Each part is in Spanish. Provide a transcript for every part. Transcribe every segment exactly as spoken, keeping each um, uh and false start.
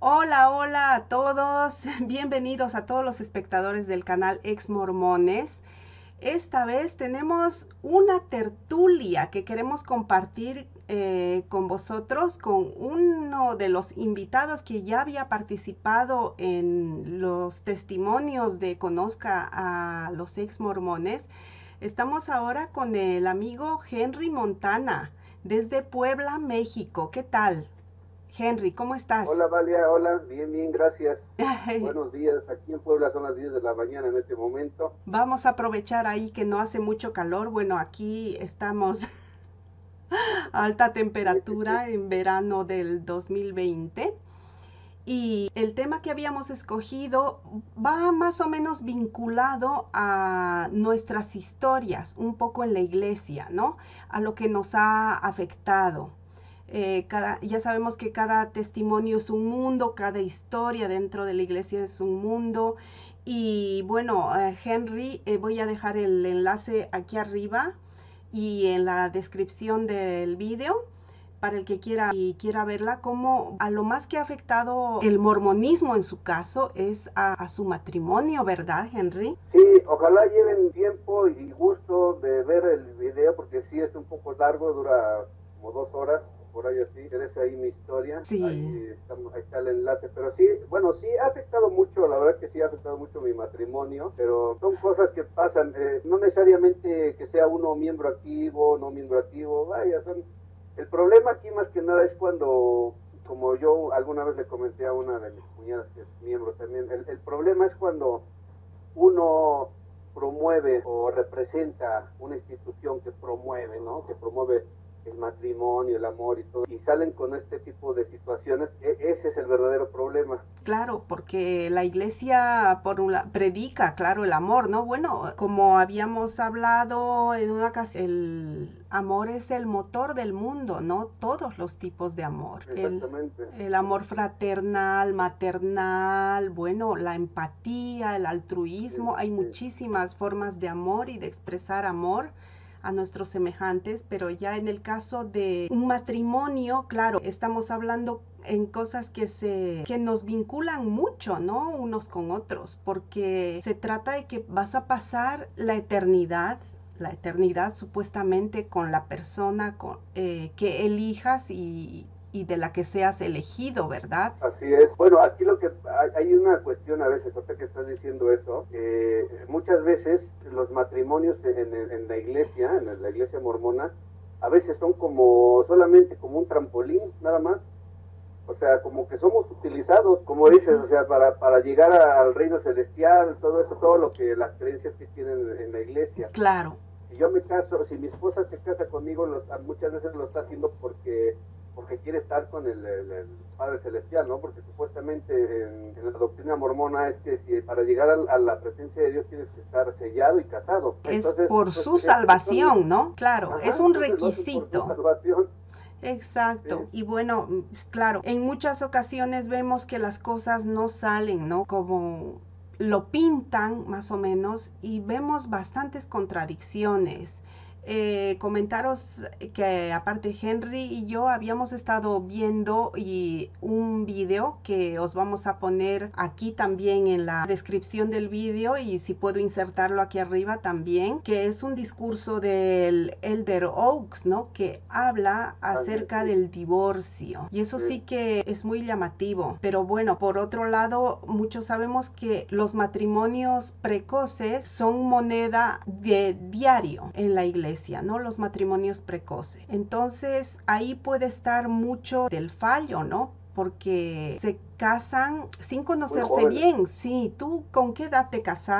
Hola, hola a todos, bienvenidos a todos los espectadores del canal Ex Mormones. Esta vez tenemos una tertulia que queremos compartir eh, con vosotros, con uno de los invitados que ya había participado en los testimonios de Conozca a los Ex Mormones. Estamos ahora con el amigo Henry Montana, desde Puebla, México. ¿Qué tal, Henry? ¿Cómo estás? Hola Valia, hola, bien, bien, gracias. Buenos días, aquí en Puebla son las diez de la mañana en este momento. Vamos a aprovechar ahí que no hace mucho calor. Bueno, aquí estamos a alta Sí, sí, sí. temperatura en verano del dos mil veinte. Y el tema que habíamos escogido va más o menos vinculado a nuestras historias, un poco en la iglesia, ¿no? A lo que nos ha afectado. Eh, cada, ya sabemos que cada testimonio es un mundo, cada historia dentro de la iglesia es un mundo. Y bueno, eh, Henry, eh, voy a dejar el enlace aquí arriba y en la descripción del vídeo para el que quiera y quiera verla, como a lo más que ha afectado el mormonismo en su caso es a, a su matrimonio, ¿verdad, Henry? Sí, ojalá lleven tiempo y gusto de ver el video porque sí es un poco largo, dura como dos horas, por ahí así. Tienes ahí mi historia, Sí, ahí, estamos, ahí está el enlace. Pero sí, bueno, sí ha afectado mucho, la verdad es que sí ha afectado mucho mi matrimonio, pero son cosas que pasan, eh, no necesariamente que sea uno miembro activo, no miembro activo, vaya, son... El problema aquí más que nada es cuando, como yo alguna vez le comenté a una de mis cuñadas que es miembro también, el, el problema es cuando uno promueve o representa una institución que promueve, ¿no? Que promueve el matrimonio, el amor y todo, y salen con este tipo de situaciones, e ese es el verdadero problema. claro, porque la iglesia por un la, predica, claro, el amor, ¿no? Bueno, como habíamos hablado en una ocasión, el amor es el motor del mundo, ¿no? Todos los tipos de amor. El, Exactamente. el amor fraternal, maternal, bueno, la empatía, el Sí, altruismo, hay sí. muchísimas formas de amor y de expresar amor a nuestros semejantes, pero ya en el caso de un matrimonio, claro, estamos hablando en cosas que se que nos vinculan mucho, ¿no? Unos con otros, porque se trata de que vas a pasar la eternidad, la eternidad supuestamente con la persona con, eh, que elijas y, y de la que seas elegido, ¿verdad? Así es. Bueno, aquí lo que hay, hay una cuestión a veces, ahorita que estás diciendo eso, eh, muchas veces los matrimonios en, en, en la iglesia, en la iglesia mormona, a veces son como solamente como un trampolín, nada más. O sea, como que somos utilizados, como dices, Uh-huh. o sea, para, para llegar al reino celestial, todo eso, todo lo que las creencias que tienen en la iglesia. Claro. Si yo me caso, si mi esposa se casa conmigo, lo, muchas veces lo está haciendo porque porque quiere estar con el, el, el Padre Celestial, ¿no? Porque supuestamente en, en, la doctrina mormona es que si para llegar a, a, la presencia de Dios tienes que estar sellado y casado. Es Entonces, por pues, su es, son, salvación, ¿no? Claro, es ajá, un entonces lo hacen por su requisito. salvación. Exacto. ¿Sí? Y bueno, claro, en muchas ocasiones vemos que las cosas no salen, ¿no? Como lo pintan más o menos y vemos bastantes contradicciones. Eh, comentaros que aparte Henry y yo habíamos estado viendo y un video que os vamos a poner aquí también en la descripción del video y si puedo insertarlo aquí arriba también, que es un discurso del Elder Oaks, ¿no? Que habla acerca del divorcio y eso sí que es muy llamativo, pero bueno, por otro lado, muchos sabemos que los matrimonios precoces son moneda de diario en la iglesia, ¿no? Los matrimonios precoces. Entonces, ahí puede estar mucho del fallo, ¿no? Porque se casan sin conocerse bien. Sí, ¿tú con qué edad te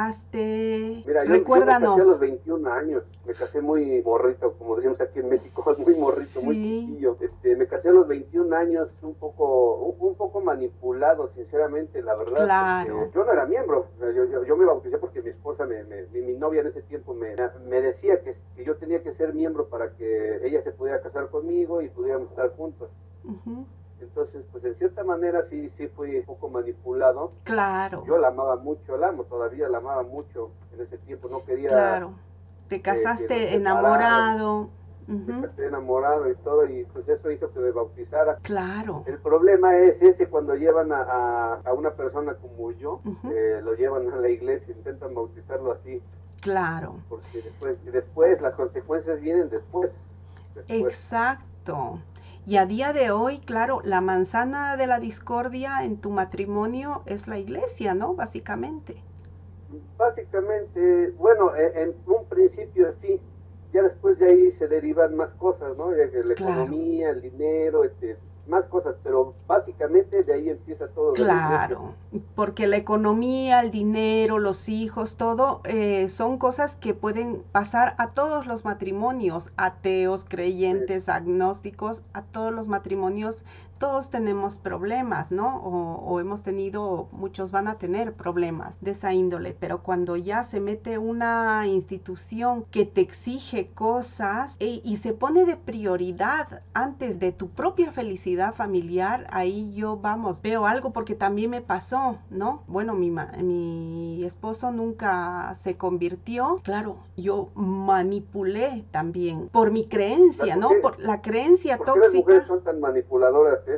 casaste? Mira, yo, yo me casé a los Recuérdanos. veintiún años, me casé muy morrito, como decimos aquí en México, muy morrito, muy Sí, chiquillo. Este, me casé a los veintiún años, un poco, un, un poco manipulado, sinceramente, la verdad, porque claro. yo no era miembro, yo, yo, yo me bauticé porque mi esposa, me, me, mi, mi novia en ese tiempo me, me decía que, que yo tenía que ser miembro para que ella se pudiera casar conmigo y pudiéramos estar juntos. Uh-huh. Entonces, pues en cierta manera sí, sí fui un poco manipulado. Claro, Yo la amaba mucho, la amo todavía, la amaba mucho en ese tiempo, no quería claro. Te que, que nos casaste separaran. enamorado. me Ujú. casé enamorado y todo, y pues eso hizo que me bautizara. Claro. El problema es ese cuando llevan a, a, a una persona como yo, Ujú. eh, lo llevan a la iglesia, intentan bautizarlo así, Claro. porque después, después las consecuencias vienen después, después. Exacto. Y a día de hoy, claro, la manzana de la discordia en tu matrimonio es la iglesia, ¿no? Básicamente. Básicamente, bueno, en, en un principio sí, ya después de ahí se derivan más cosas, ¿no? Ya que la Claro. economía, el dinero, este, más cosas, pero básicamente de ahí empieza todo de la iglesia. Claro, porque la economía, el dinero, los hijos, todo eh, son cosas que pueden pasar a todos los matrimonios, ateos, Sí, creyentes, agnósticos, a todos los matrimonios, todos tenemos problemas, ¿no? O, o hemos tenido, muchos van a tener problemas de esa índole, pero cuando ya se mete una institución que te exige cosas e- y se pone de prioridad antes de tu propia felicidad familiar, ahí yo, vamos, veo algo porque también me pasó, ¿no? Bueno, mi, ma- mi esposo nunca se convirtió, claro, yo manipulé también por mi creencia, ¿por ¿no? qué, Por la creencia por qué las mujeres tóxica. son tan manipuladoras, eh?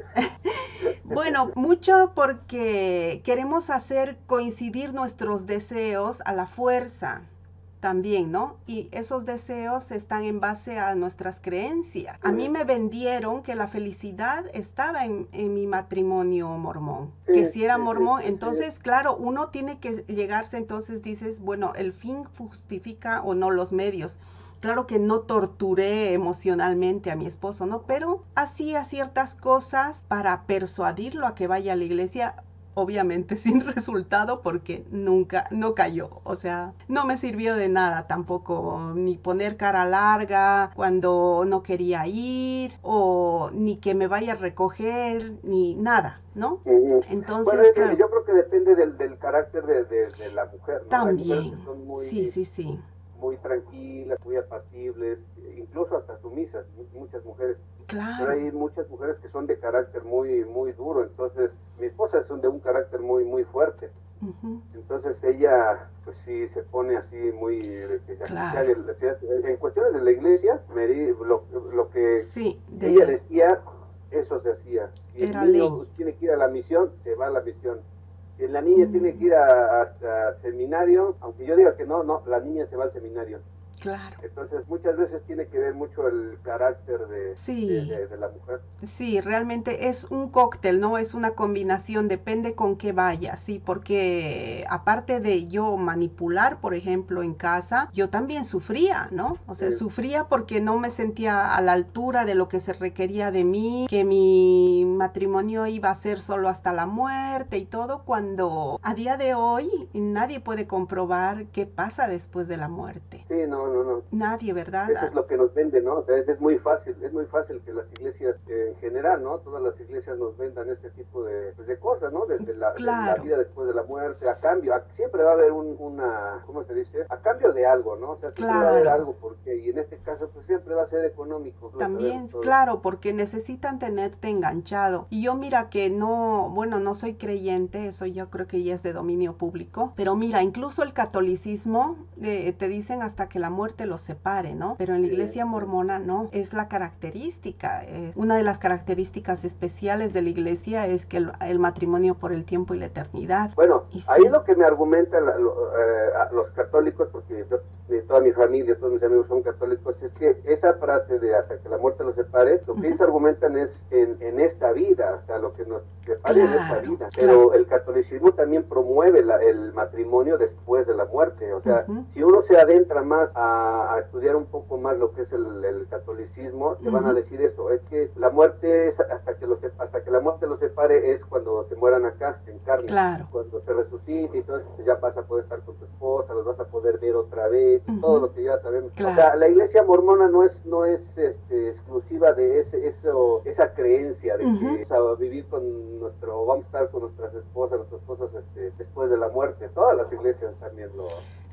Bueno, mucho porque queremos hacer coincidir nuestros deseos a la fuerza también, ¿no? Y esos deseos están en base a nuestras creencias. A mí Sí, me vendieron que la felicidad estaba en, en mi matrimonio mormón, sí, que si era sí, sí, mormón, sí, sí. entonces, claro, uno tiene que llegarse, entonces dices, bueno, el fin justifica o no los medios. Claro que no torturé emocionalmente a mi esposo, ¿no? Pero hacía ciertas cosas para persuadirlo a que vaya a la iglesia, obviamente sin resultado porque nunca, no cayó. O sea, no me sirvió de nada tampoco, ni poner cara larga cuando no quería ir, o ni que me vaya a recoger, ni nada, ¿no? Ujú. Bueno, Entonces, eh, claro, yo creo que depende del, del carácter de, de, de la mujer, ¿no? Hay mujeres que también, son sí, muy sí, sí, muy tranquilas, muy apacibles, incluso hasta sumisas, muchas mujeres. Pero claro. hay muchas mujeres que son de carácter muy muy duro, entonces mi esposa es de un carácter muy muy fuerte. Ujú, Entonces ella, pues sí, se pone así muy, de que aquí se claro, haga, el- se hace- en cuestiones de la iglesia, me di- lo, lo que sí, ella de, decía, eso se hacía. Si el era ley. niño tiene que ir a la misión, se va a la misión. Si la niña tiene que Mm, ir a, hasta seminario, aunque yo diga que no, no, la niña se va al seminario. claro. Entonces muchas veces tiene que ver mucho el carácter de, de, Sí, de, de la mujer. sí, realmente es un cóctel, ¿no? Es una combinación, depende con qué vaya, sí, porque aparte de yo manipular, por ejemplo, en casa, yo también sufría, ¿no? O Sí. sea, sufría porque no me sentía a la altura de lo que se requería de mí, que mi matrimonio iba a ser solo hasta la muerte y todo, cuando a día de hoy nadie puede comprobar qué pasa después de la muerte. Sí, no, no, no. Nadie, ¿verdad? Eso Ah, es lo que nos vende, ¿no? O sea, es, es muy fácil, es muy fácil que las iglesias eh, en general, ¿no? Todas las iglesias nos vendan este tipo de, pues, de cosas, ¿no? De, de, la, de la claro, vida después de la muerte, a cambio, a, siempre va a haber un, una, ¿cómo se dice? A cambio de algo, ¿no? O sea, siempre va a haber claro. algo, porque, y en este caso, pues siempre va a ser económico, lo sabemos También, todos. claro, porque necesitan tenerte enganchado. Y yo mira que no, bueno, no soy creyente, eso yo creo que ya es de dominio público, pero mira, incluso el catolicismo eh, te dicen hasta que la muerte los separe, ¿no? Pero en la Sí, iglesia sí. mormona no, es la característica, eh, una de las características especiales de la iglesia es que el, el matrimonio por el tiempo y la eternidad. Bueno, Y ahí sí, lo que me argumentan la, lo, eh, los católicos, porque yo, toda mi familia, todos mis amigos son católicos, es que esa frase de hasta que la muerte los separe, lo que uh -huh. ellos argumentan es en, en esta vida, o sea, lo que nos separe en esta Claro, vida. claro. Pero el catolicismo también promueve la, el matrimonio después de la muerte. O sea, Uh -huh. si uno se adentra más a, a estudiar un poco más lo que es el, el catolicismo, te Uh van a -huh. decir eso, es que la muerte es hasta que, los, hasta que la muerte los separe es cuando se mueran acá, en carne. Claro. Cuando se resucite y entonces ya vas a poder estar con tu esposa, los vas a poder ver otra vez, Uh -huh. todo lo que ya sabemos. Claro. O sea, la iglesia mormona no es, no es este, exclusiva de ese, eso, esa creencia de uh -huh. que o sea, vivir con nuestro, vamos a estar con nuestras esposas, nuestras esposas este, después de la muerte. Todas las iglesias también lo...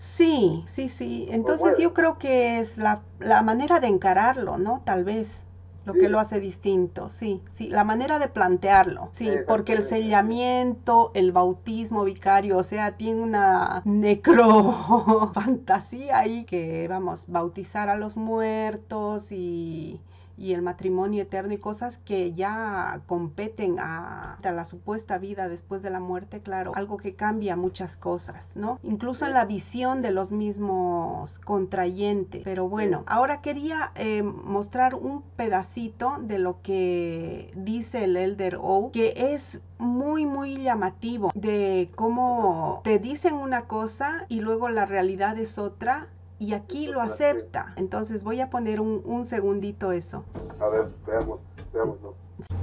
Sí, sí, sí. Entonces promueven. yo creo que es la, la manera de encararlo, ¿no? Tal vez. lo Sí. que lo hace distinto, sí, sí, la manera de plantearlo, sí, porque el Exactamente. sellamiento, el bautismo vicario, o sea, tiene una necro fantasía ahí que, vamos, bautizar a los muertos y, y el matrimonio eterno y cosas que ya competen a, a la supuesta vida después de la muerte, claro, algo que cambia muchas cosas, ¿no? Incluso en la visión de los mismos contrayentes. Pero bueno, ahora quería eh, mostrar un pedacito de lo que dice el Elder O, que es muy muy llamativo, de cómo te dicen una cosa y luego la realidad es otra, y aquí lo acepta. Entonces voy a poner un, un segundito eso. A ver, veamos, veámoslo.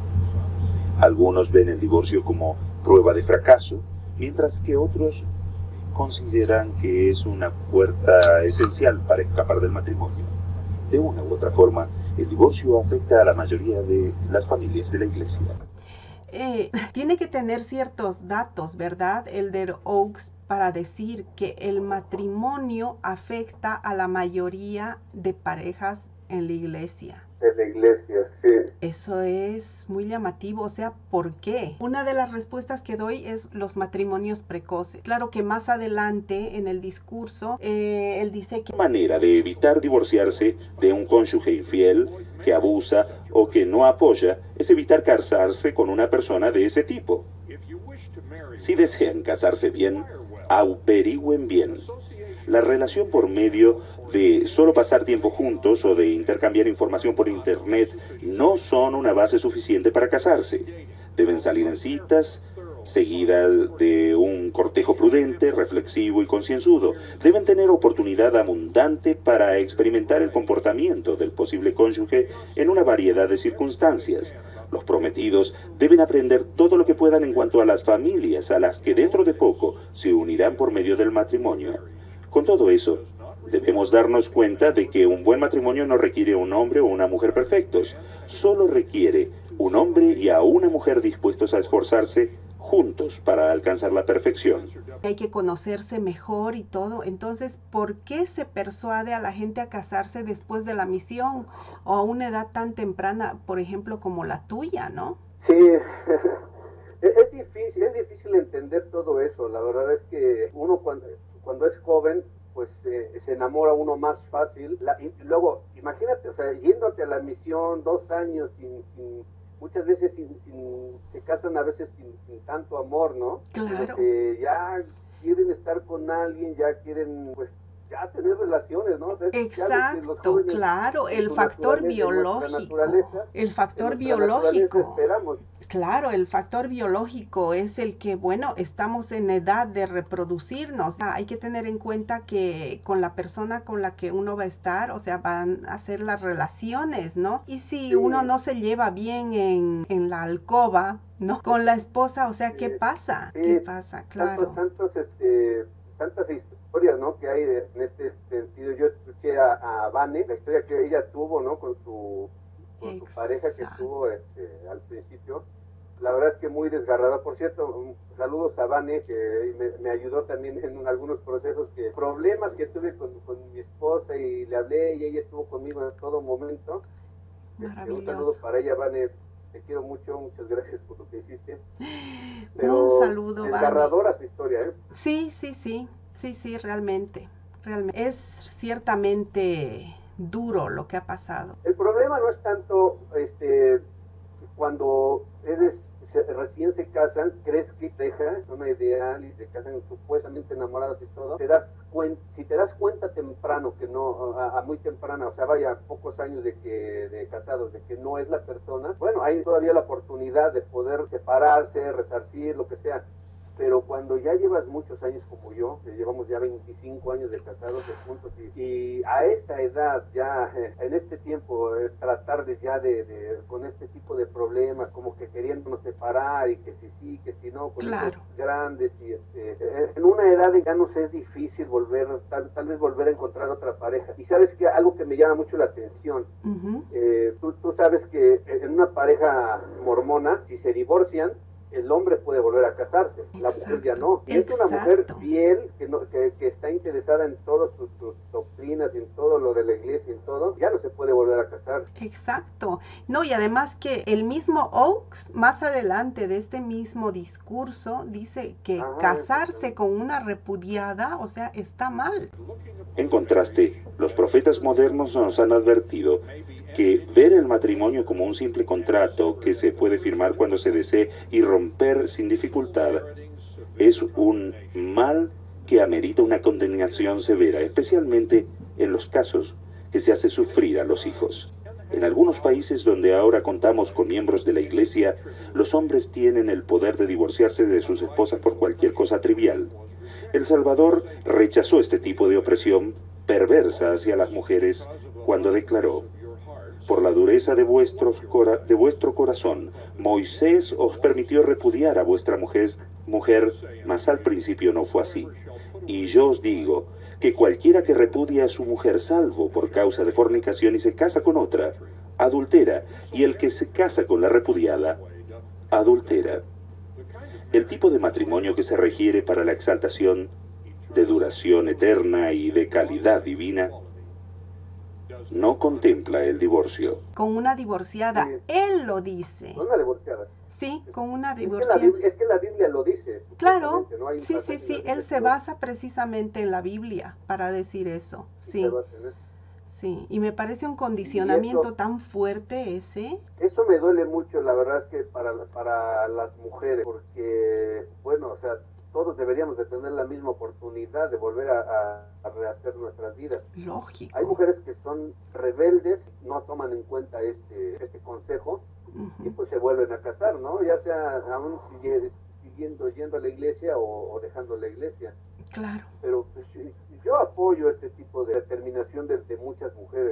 Algunos ven el divorcio como prueba de fracaso, mientras que otros consideran que es una puerta esencial para escapar del matrimonio. De una u otra forma, el divorcio afecta a la mayoría de las familias de la iglesia. Eh, tiene que tener ciertos datos, ¿verdad, Elder Oaks, para decir que el matrimonio afecta a la mayoría de parejas en la iglesia? En la iglesia, sí. Eso es muy llamativo, o sea, ¿por qué? Una de las respuestas que doy es los matrimonios precoces. Claro que más adelante en el discurso, eh, él dice que... La manera de evitar divorciarse de un cónyuge infiel, que abusa o que no apoya, es evitar casarse con una persona de ese tipo. Si desean casarse bien, averigüen bien. La relación por medio de solo pasar tiempo juntos o de intercambiar información por internet no son una base suficiente para casarse. Deben salir en citas, seguidas de un cortejo prudente, reflexivo y concienzudo. Deben tener oportunidad abundante para experimentar el comportamiento del posible cónyuge en una variedad de circunstancias. Los prometidos deben aprender todo lo que puedan en cuanto a las familias a las que dentro de poco se unirán por medio del matrimonio. Con todo eso, debemos darnos cuenta de que un buen matrimonio no requiere un hombre o una mujer perfectos, solo requiere un hombre y a una mujer dispuestos a esforzarse juntos para alcanzar la perfección. Hay que conocerse mejor y todo. Entonces, ¿por qué se persuade a la gente a casarse después de la misión o a una edad tan temprana, por ejemplo, como la tuya, no? Sí, es, es difícil, es difícil entender todo eso. La verdad es que uno cuando, cuando es joven, pues eh, se enamora uno más fácil. La, y luego, imagínate, o sea, yéndote a la misión dos años sin, sin muchas veces sin, sin, se casan a veces sin, sin tanto amor, ¿no? Claro. Porque ya quieren estar con alguien, ya quieren, pues, ya tener relaciones, ¿no? O sea, exacto, claro, el factor biológico, el factor biológico. Esperamos. Claro, el factor biológico es el que, bueno, estamos en edad de reproducirnos. Hay que tener en cuenta que con la persona con la que uno va a estar, o sea, van a ser las relaciones, ¿no? Y si sí. uno no se lleva bien en, en la alcoba, ¿no? Con la esposa, o sea, ¿qué pasa? Sí. ¿Qué pasa? Claro. Tantos, tantos, este, tantas historias, ¿no? Que hay de, en este sentido. Yo escuché a, a Vane, la historia que ella tuvo, ¿no? Con su, con su pareja que tuvo este, al principio. La verdad es que muy desgarrada. Por cierto, saludos a Vane, que me, me ayudó también en algunos procesos, que problemas que tuve con, con mi esposa, y le hablé y ella estuvo conmigo en todo momento. Este, un saludo para ella, Vane. Te quiero mucho, muchas gracias por lo que hiciste. Pero un saludo, desgarradora su historia, ¿eh? Sí, sí, sí, sí, sí, realmente, realmente. Es ciertamente duro lo que ha pasado. El problema no es tanto, este, cuando eres se, recién se casan, crees que deja una ideal y se casan supuestamente enamorados y todo, te das cuenta, si te das cuenta temprano que no, a, a muy temprana, o sea, vaya pocos años de que de casados, de que no es la persona, bueno, hay todavía la oportunidad de poder separarse, resarcir, lo que sea. Pero cuando ya llevas muchos años como yo, que llevamos ya veinticinco años de casados, de juntos, y, y a esta edad, ya eh, en este tiempo, eh, tratar de ya de, de, con este tipo de problemas, como que queriéndonos separar, y que si sí, que si no, con claro. hijos grandes, y este, eh, en una edad en que ya nos es difícil volver, tal, tal vez volver a encontrar otra pareja. Y sabes que algo que me llama mucho la atención, uh-huh. eh, tú, tú sabes que en una pareja mormona, si se divorcian, el hombre puede volver a casarse, exacto, la mujer ya no. Y es una mujer fiel, que, no, que, que está interesada en todas sus, sus doctrinas, en todo lo de la iglesia, en todo, ya no se puede volver a casar. Exacto. No, y además que el mismo Oakes, más adelante de este mismo discurso, dice que Ajá, casarse con una repudiada, o sea, está mal. En contraste, los profetas modernos nos han advertido que ver el matrimonio como un simple contrato que se puede firmar cuando se desee y romper sin dificultad es un mal que amerita una condenación severa, especialmente en los casos que se hace sufrir a los hijos. En algunos países donde ahora contamos con miembros de la Iglesia, los hombres tienen el poder de divorciarse de sus esposas por cualquier cosa trivial. El Salvador rechazó este tipo de opresión perversa hacia las mujeres cuando declaró: por la dureza de, vuestros cora de vuestro corazón, Moisés os permitió repudiar a vuestra mujer, mujer, mas al principio no fue así. Y yo os digo que cualquiera que repudia a su mujer salvo por causa de fornicación y se casa con otra, adultera, y el que se casa con la repudiada, adultera. El tipo de matrimonio que se requiere para la exaltación, de duración eterna y de calidad divina, no contempla el divorcio. Con una divorciada, Sí. él lo dice. Una divorciada. Sí, con una Es que, la, divorciada. Biblia- es que la Biblia lo dice. Claro, supuestamente, ¿no? Hay un sí, pasaje sí, en la sí, Biblia él que se lo- basa precisamente en la Biblia para decir eso. se Sí, basa en eso. sí, y me parece un condicionamiento Y eso- tan fuerte ese. Eso me duele mucho, la verdad es que para, para las mujeres, porque, bueno, o sea, todos deberíamos de tener la misma oportunidad de volver a, a- a rehacer nuestras vidas. Lógico. Hay mujeres que son rebeldes, no toman en cuenta este, este consejo y Ujú. pues se vuelven a casar, ¿no? Ya sea aún sigue- siguiendo yendo a la iglesia o, o dejando la iglesia. Claro, Pero pues, sí, yo apoyo este tipo de determinación de, de muchas mujeres.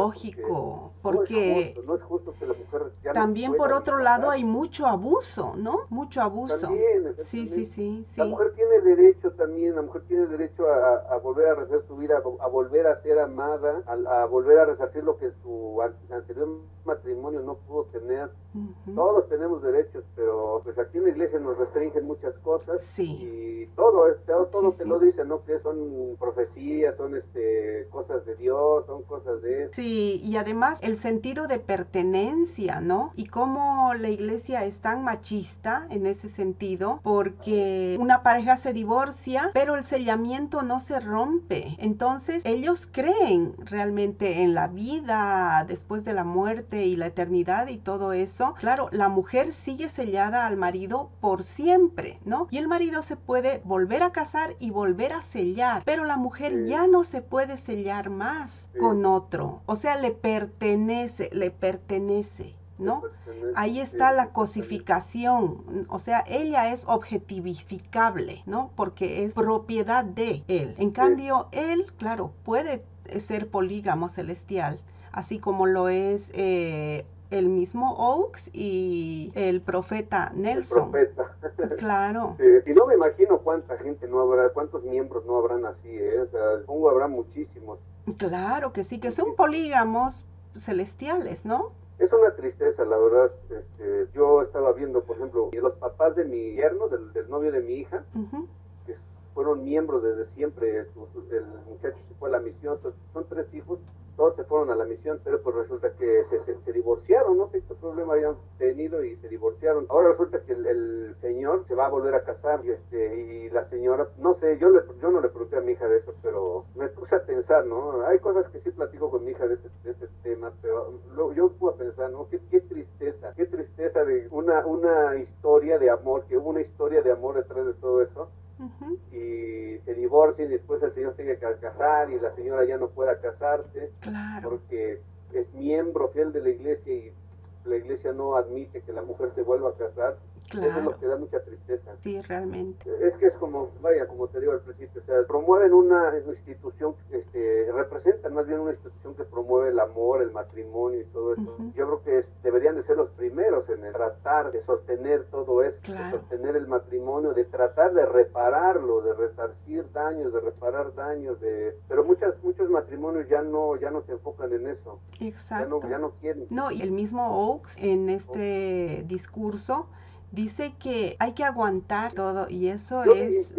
lógico, Porque porque no es justo, no es justo que la mujer ya no también por pueda otro ni lado casar. hay mucho abuso, ¿no? Mucho abuso. También, Sí, sí, sí, La sí. mujer tiene derecho también, la mujer tiene derecho a, a volver a rehacer su vida, a, a volver a ser amada, a, a volver a resarcir lo que su an- anterior matrimonio no pudo tener. Ujú. Todos tenemos derechos, pero pues aquí en la iglesia nos restringen muchas cosas. Sí. Y todo, es- todo, todo Sí, te sí. lo dicen, ¿no? Que son profecías, son este cosas de Dios, son cosas de... Sí, y además el sentido de pertenencia, ¿no? Y cómo la iglesia es tan machista en ese sentido, porque una pareja se divorcia, pero el sellamiento no se rompe. Entonces, ellos creen realmente en la vida después de la muerte y la eternidad y todo eso. Claro, la mujer sigue sellada al marido por siempre, ¿no? Y el marido se puede volver a casar y volver a sellar, pero la mujer Sí. ya no se puede sellar más Sí. con otro. O sea, le pertenece, le pertenece, ¿no? pertenece, Ahí sí, está la sí, cosificación, o sea, ella es objetivificable, ¿no? Porque es propiedad de él. En cambio, él, claro, puede ser polígamo celestial, así como lo es eh, el mismo Oakes y el profeta el Nelson. profeta. Claro, Eh, y no me imagino cuánta gente no habrá, cuántos miembros no habrán así, ¿eh? O sea, supongo habrá muchísimos. claro que sí, que son polígamos celestiales, ¿no? Es una tristeza, la verdad. Este, yo estaba viendo, por ejemplo, los papás de mi yerno, del, del novio de mi hija, Ujú. que fueron miembros desde siempre. Su- su- el muchacho se fue a la misión, son, son tres hijos, todos se fueron a la misión, pero pues resulta que se, se, se divorciaron, no sé qué problema habían tenido y se divorciaron. Ahora resulta que el, el señor se va a volver a casar y, este, y la señora, no sé, yo, le, yo no le pregunté a mi hija de eso, pero me puse a pensar, ¿no? Hay cosas que sí platico con mi hija de este, de este tema, pero luego yo me puse a pensar, ¿no? Qué, qué tristeza, qué tristeza de una, una historia de amor, que hubo una historia de amor detrás de todo eso. Ujú. Y se divorcian y después el señor tiene que casar y la señora ya no pueda casarse Claro, porque es miembro fiel de la iglesia y la iglesia no admite que la mujer se vuelva a casar. Eso es claro, lo que da mucha tristeza. sí, realmente. Es que es como, vaya, como te digo al principio, o sea, promueven una institución, este, representan más bien una institución que promueve el amor, el matrimonio y todo eso. Ujú. Yo creo que es, deberían de ser los primeros en el tratar de sostener todo eso, Claro. de sostener el matrimonio, de tratar de repararlo, de resarcir daños, de reparar daños, de, pero muchas, muchos matrimonios ya no, ya no se enfocan en eso, ya Exacto. no, ya no quieren. No, y el mismo Oakes en este discurso dice que hay que aguantar todo y eso Yo vi, es, o mire, sea, yo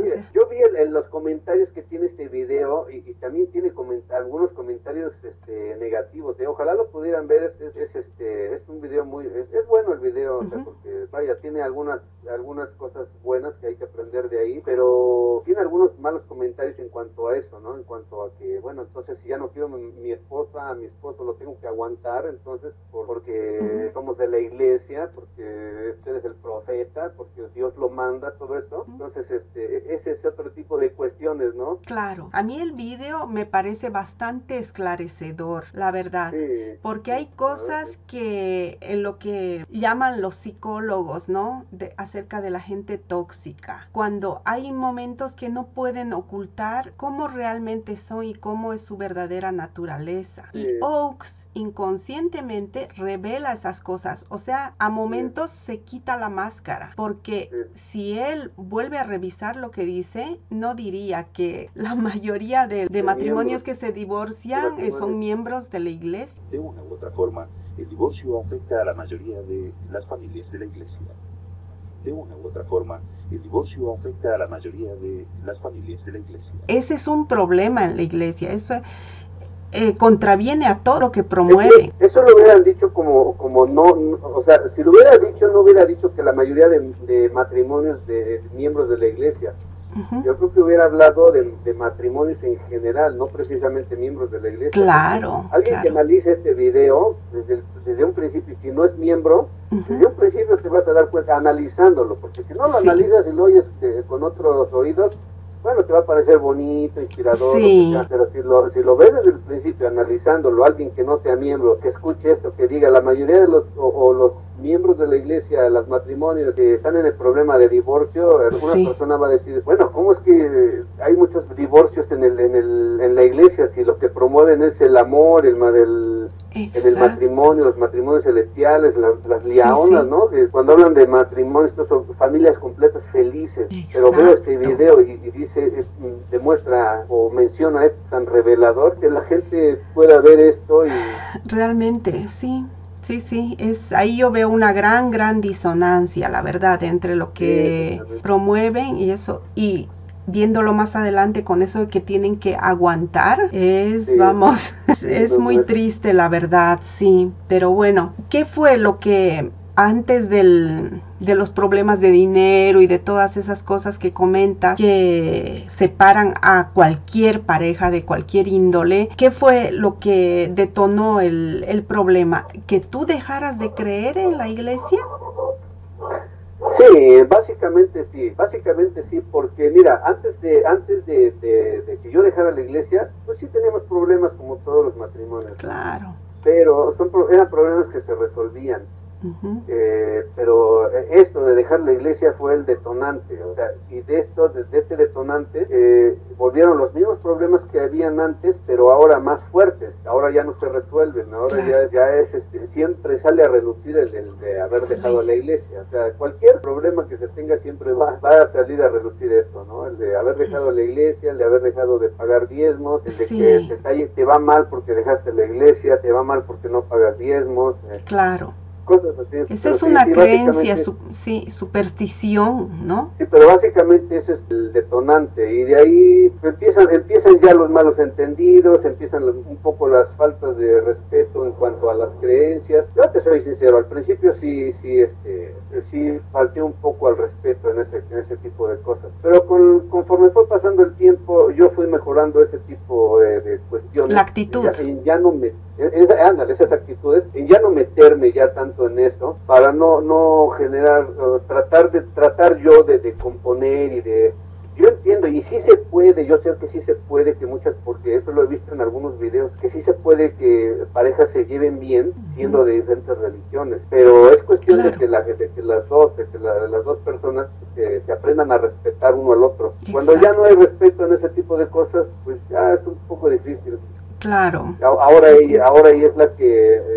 vi el, el, los comentarios que tiene este video y, y también tiene coment algunos comentarios este, negativos. ¿eh? Ojalá lo pudieran ver, es, es, es, este, es un video muy, es, es bueno el video, uh-huh. o sea, porque vaya, tiene algunas, algunas cosas buenas que hay que aprender de ahí, pero tiene algunos malos comentarios en cuanto a eso, ¿no? En cuanto a que, bueno, entonces si ya no quiero mi, mi esposa, a mi esposo lo tengo que aguantar, entonces por, porque uh-huh. somos de la iglesia, porque usted es el profeta, porque Dios lo manda, todo eso. Uh-huh. Entonces, este, ese es otro tipo de cuestiones, ¿no? Claro, a mí el video me parece bastante esclarecedor, la verdad, sí, porque hay cosas que en lo que llaman los psicólogos, ¿no? De, acerca de la gente tóxica, cuando hay momentos que no pueden ocultar cómo realmente son y cómo es su verdadera naturaleza. Sí. Y Oaks inconscientemente revela esas cosas, o sea, a momentos sí. se quita la máscara, porque sí. si él vuelve a revisar lo que dice, no diría que la mayoría de, de matrimonios que se divorcian eh, son miembros de la iglesia. De una u otra forma, el divorcio afecta a la mayoría de las familias de la iglesia. De una u otra forma, el divorcio afecta a la mayoría de las familias de la iglesia. Ese es un problema en la iglesia, eso eh, contraviene a todo lo que promueve. Eso lo hubieran dicho como, como no, no, o sea, si lo hubiera dicho, no hubiera dicho que la mayoría de, de matrimonios de miembros de la iglesia. Uh-huh. Yo creo que hubiera hablado de, de matrimonios en general, no precisamente miembros de la iglesia. Claro. Alguien claro. que analice este video desde, el, desde un principio, si no es miembro, uh-huh. desde un principio te vas a dar cuenta analizándolo, porque si no lo sí. analizas y lo oyes eh, con otros oídos, bueno, te va a parecer bonito, inspirador, sí. sea, pero si lo, si lo ves desde el principio analizándolo, alguien que no sea miembro, que escuche esto, que diga, la mayoría de los, o, o los miembros de la iglesia, los matrimonios que están en el problema de divorcio, alguna sí. persona va a decir, bueno, ¿cómo es que hay muchos divorcios en el, en el, en la iglesia si lo que promueven es el amor, el, el, en el matrimonio, los matrimonios celestiales, las, las liaonas, sí, sí. ¿no? Que cuando hablan de matrimonios, son familias completas felices. Exacto. Pero veo este video y, y dice, es, demuestra o menciona esto tan revelador que la gente pueda ver esto y... Realmente, sí. Sí, sí, es, ahí yo veo una gran, gran disonancia, la verdad, entre lo que sí, promueven y eso, y viéndolo más adelante con eso de que tienen que aguantar, es, sí. vamos, es, es muy triste, la verdad, sí, pero bueno, ¿qué fue lo que antes del, de los problemas de dinero y de todas esas cosas que comentas que separan a cualquier pareja de cualquier índole? ¿Qué fue lo que detonó el, el problema? ¿Que tú dejaras de creer en la iglesia? Sí, básicamente sí, básicamente sí, porque mira, antes de antes de, de, de que yo dejara la iglesia, pues sí teníamos problemas como todos los matrimonios. Claro. Pero son, eran problemas que se resolvían. Uh-huh. eh, pero esto de dejar la iglesia fue el detonante, o sea, y de esto, de, de este detonante eh, volvieron los mismos problemas que habían antes, pero ahora más fuertes. Ahora ya no se resuelven, ahora claro. ya, ya es este, siempre sale a relucir el, el de haber dejado la iglesia. O sea, cualquier problema que se tenga siempre va, va a salir a relucir eso, ¿no? El de haber dejado la iglesia, el de haber dejado de pagar diezmos, el de sí. que te, está, te va mal porque dejaste la iglesia, te va mal porque no pagas diezmos. Eh. Claro. Cosas así. Esa es una sí, creencia, su, sí, superstición, ¿no? Sí, pero básicamente ese es el detonante, y de ahí empiezan empiezan ya los malos entendidos, empiezan los, un poco las faltas de respeto en cuanto a las creencias. Yo te soy sincero, al principio sí sí este sí falté un poco al respeto en ese en ese tipo de cosas, pero con, conforme fue pasando el tiempo, yo fui mejorando ese tipo de, de cuestiones. La actitud. Ya, ya no me esa, ándale, esas actitudes, en ya no meterme ya tanto en eso, para no no generar, uh, tratar de tratar yo de, de componer y de, yo entiendo, y sí se puede, yo sé que sí se puede, que muchas, porque eso lo he visto en algunos videos, que sí se puede que parejas se lleven bien siendo de diferentes religiones, pero es cuestión claro. de, que la, de que las dos, de que la, las dos personas se, se aprendan a respetar uno al otro. Exacto. Cuando ya no hay respeto en ese tipo de cosas, pues ya es un poco difícil. Claro. Ahora, sí, sí. ahora ella es la que eh,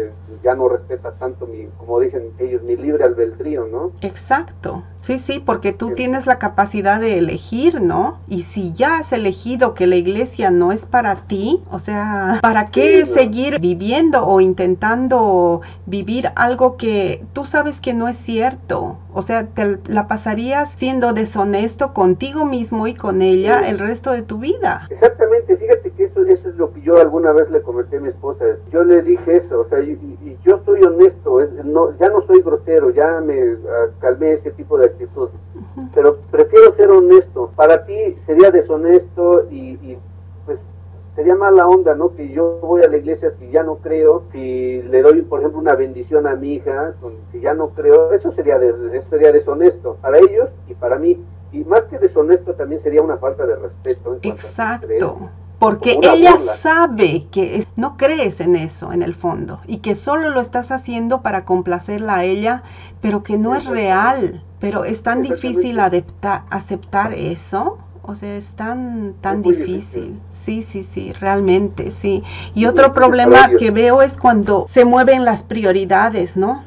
ya no respeta tanto mi, como dicen ellos, mi libre albedrío, ¿no? Exacto, sí, sí, porque tú sí. tienes la capacidad de elegir, ¿no? Y si ya has elegido que la iglesia no es para ti, o sea, ¿para qué sí, seguir no. viviendo o intentando vivir algo que tú sabes que no es cierto? O sea, te la pasarías siendo deshonesto contigo mismo y con ella sí. el resto de tu vida. Exactamente, fíjate que eso, eso es lo que yo alguna vez le comenté a mi esposa. Yo le dije eso, o sea, y, y yo soy honesto, es, no, ya no soy grosero, ya me uh, calmé ese tipo de actitud, uh-huh. pero prefiero ser honesto. Para ti sería deshonesto y, y pues sería mala onda, ¿no? Que yo voy a la iglesia si ya no creo, si le doy, por ejemplo, una bendición a mi hija, si ya no creo, eso sería, des, eso sería deshonesto para ellos y para mí. Y más que deshonesto también sería una falta de respeto. En Exacto, porque ella burla. sabe que es, no crees en eso en el fondo y que solo lo estás haciendo para complacerla a ella, pero que no es real, pero es tan difícil adaptar, aceptar eso. O sea, es tan, tan es difícil. difícil. Sí, sí, sí, realmente, sí. Y otro problema que veo es cuando se mueven las prioridades, ¿no?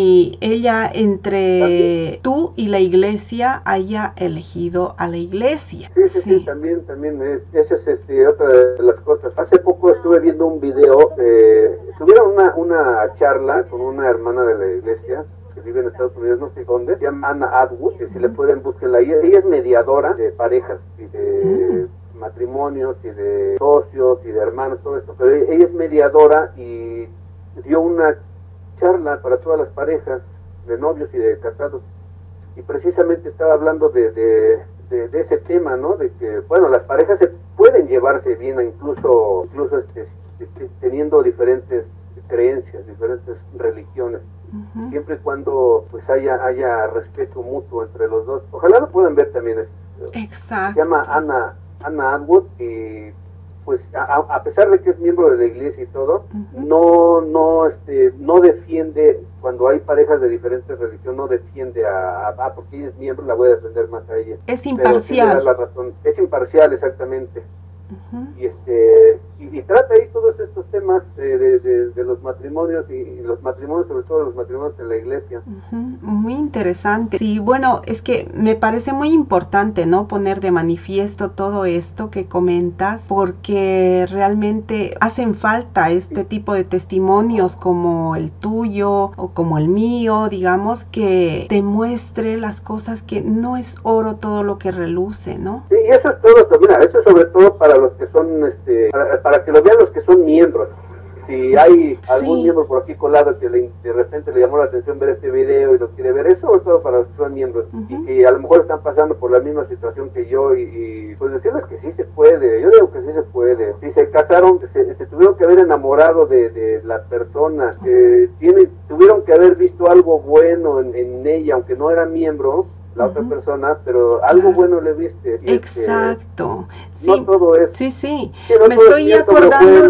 Y ella entre ¿También? tú y la iglesia haya elegido a la iglesia. Sí, sí, sí, sí también, también. Es, esa es este, otra de las cosas. Hace poco estuve viendo un video, eh, tuvieron una, una charla con una hermana de la iglesia, que vive en Estados Unidos, no sé dónde, se llama Anna Atwood, que si le pueden búsquenla. Ella, ella es mediadora de parejas y de mm. matrimonios y de socios y de hermanos, todo esto, pero ella es mediadora y dio una charla para todas las parejas de novios y de casados y precisamente estaba hablando de, de, de, de ese tema, ¿no? De que, bueno, las parejas se pueden llevarse bien, incluso, incluso este, teniendo diferentes creencias, diferentes religiones. Uh-huh. Siempre y cuando pues haya haya respeto mutuo entre los dos. Ojalá lo puedan ver también. Es, Exacto. Se llama Anna Anna Atwood y pues a, a pesar de que es miembro de la iglesia y todo, uh-huh. no no este no defiende cuando hay parejas de diferentes religiones, no defiende a, a, a porque ella es miembro, la voy a defender más a ella. Es imparcial. La razón. Es imparcial, exactamente. Uh-huh. Y este y, y trata ahí todos estos temas eh, de, de, de los matrimonios y, y los matrimonios, sobre todo los matrimonios en la iglesia. Uh-huh. Muy interesante. Sí, bueno, es que me parece muy importante, ¿no? Poner de manifiesto todo esto que comentas, porque realmente hacen falta este tipo de testimonios como el tuyo o como el mío, digamos, que te muestre las cosas que no es oro todo lo que reluce, ¿no? Sí, y eso es todo, mira, eso es sobre todo para los que son, este, para, para que lo vean los que son miembros. Si hay algún sí. miembro por aquí colado que le, de repente le llamó la atención ver este video y lo quiere ver, eso es todo para los que son miembros uh-huh. y que a lo mejor están pasando por la misma situación que yo y, y pues decirles que sí se puede, yo digo que sí se puede. Si se casaron, se, se tuvieron que haber enamorado de, de la persona, que tiene, tuvieron que haber visto algo bueno en, en ella, aunque no era miembro, la uh-huh. otra persona, pero algo bueno le viste. Y exacto. Es que, sí. No todo es. Sí, sí. No me estoy acordando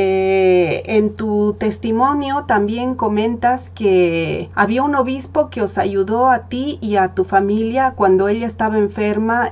de, ¿no? En tu testimonio también comentas que había un obispo que os ayudó a ti y a tu familia cuando ella estaba enferma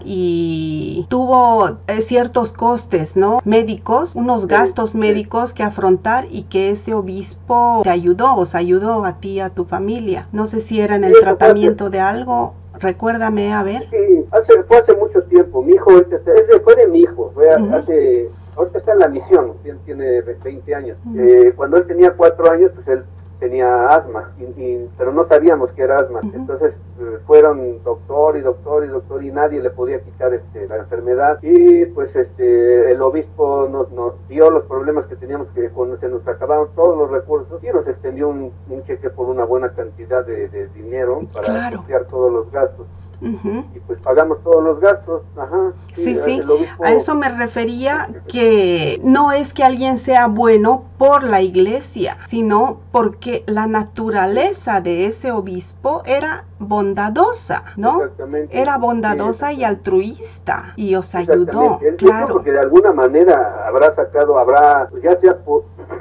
y tuvo eh, ciertos costes, ¿no? Médicos, unos gastos sí, médicos sí. que afrontar y que ese obispo te ayudó, os ayudó a ti y a tu familia. No sé si era en el sí, tratamiento de algo. Recuérdame, a ver. Sí, hace, fue hace mucho tiempo. Mi hijo, ahorita está, es de, fue de mi hijo. Fue uh-huh. hace, ahorita está en la misión, tiene veinte años. Uh-huh. Eh, cuando él tenía cuatro años, pues él tenía asma, y, y, pero no sabíamos que era asma. Uh-huh. Entonces eh, fueron doctor y doctor y doctor y nadie le podía quitar este, la enfermedad. Y pues este el obispo nos, nos dio los problemas que teníamos, que cuando se nos acabaron todos los recursos y nos extendió un, un cheque por una buena cantidad de, de dinero para claro. financiar todos los gastos. Uh-huh. Y pues pagamos todos los gastos. Ajá, sí, sí, sí. Obispo... a eso me refería, que no es que alguien sea bueno por la iglesia, sino porque la naturaleza de ese obispo era bondadosa, ¿no? Exactamente. Era bondadosa sí, y altruista y os ayudó, Él, claro. Porque de alguna manera habrá sacado, habrá, ya sea por,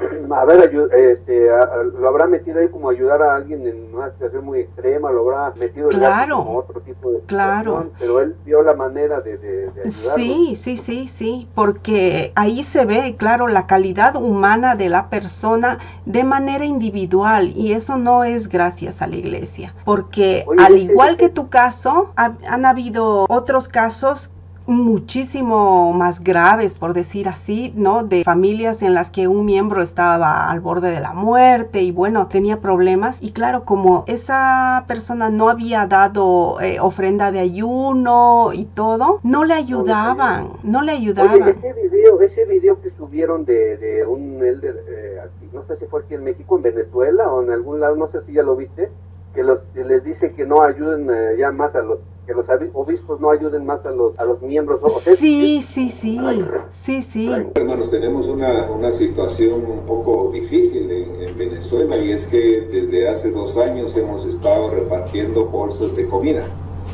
a ver, este, a, a, lo habrá metido ahí como ayudar a alguien en una situación muy extrema, lo habrá metido en claro, como otro tipo de claro. situación, pero él vio la manera de, de, de ayudarlo. Sí, sí, sí, sí, porque ahí se ve, claro, la calidad humana de la persona de manera individual, y eso no es gracias a la iglesia, porque Oye, al igual que tu caso, ha, han habido otros casos muchísimo más graves, por decir así, ¿no? De familias en las que un miembro estaba al borde de la muerte y bueno, tenía problemas, y claro, como esa persona no había dado eh, ofrenda de ayuno y todo, no le ayudaban, no le ayudaban. Oye, ese video, ese video que subieron de, de un elder, eh, aquí, no sé si fue aquí en México, en Venezuela o en algún lado, no sé si ya lo viste, que los que les dice que no ayuden eh, ya más a los que los obispos no ayuden más a los a los miembros. O sea, sí, es, sí, sí, ay, sí, sí. Hermanos, tenemos una, una situación un poco difícil en, en Venezuela, y es que desde hace dos años hemos estado repartiendo bolsas de comida.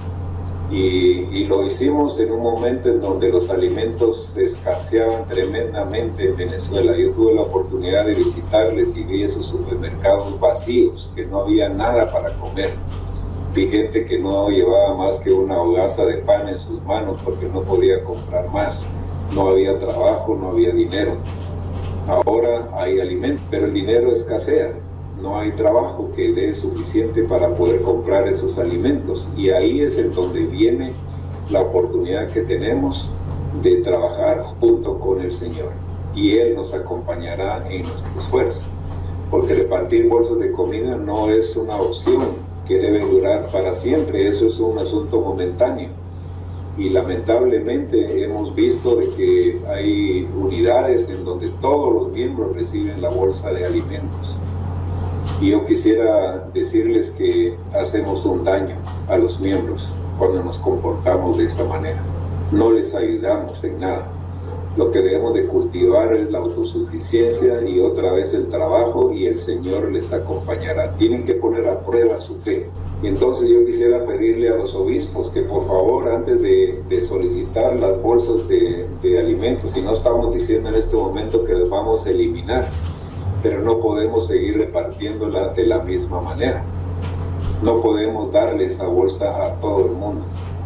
Y, y lo hicimos en un momento en donde los alimentos escaseaban tremendamente en Venezuela. Yo tuve la oportunidad de visitarles y vi esos supermercados vacíos, que no había nada para comer. Vi gente que no llevaba más que una hogaza de pan en sus manos porque no podía comprar más. No había trabajo, no había dinero. Ahora hay alimentos, pero el dinero escasea. No hay trabajo que dé suficiente para poder comprar esos alimentos, y ahí es en donde viene la oportunidad que tenemos de trabajar junto con el Señor, y Él nos acompañará en nuestro esfuerzo, porque repartir bolsas de comida no es una opción que debe durar para siempre, eso es un asunto momentáneo, y lamentablemente hemos visto de que hay unidades en donde todos los miembros reciben la bolsa de alimentos. Y yo quisiera decirles que hacemos un daño a los miembros cuando nos comportamos de esta manera. No les ayudamos en nada. Lo que debemos de cultivar es la autosuficiencia y otra vez el trabajo, y el Señor les acompañará. Tienen que poner a prueba su fe. Y entonces yo quisiera pedirle a los obispos que por favor, antes de, de solicitar las bolsas de, de alimentos, y no estamos diciendo en este momento que las vamos a eliminar, pero no podemos seguir repartiéndola de la misma manera. No podemos darle esa bolsa a todo el mundo.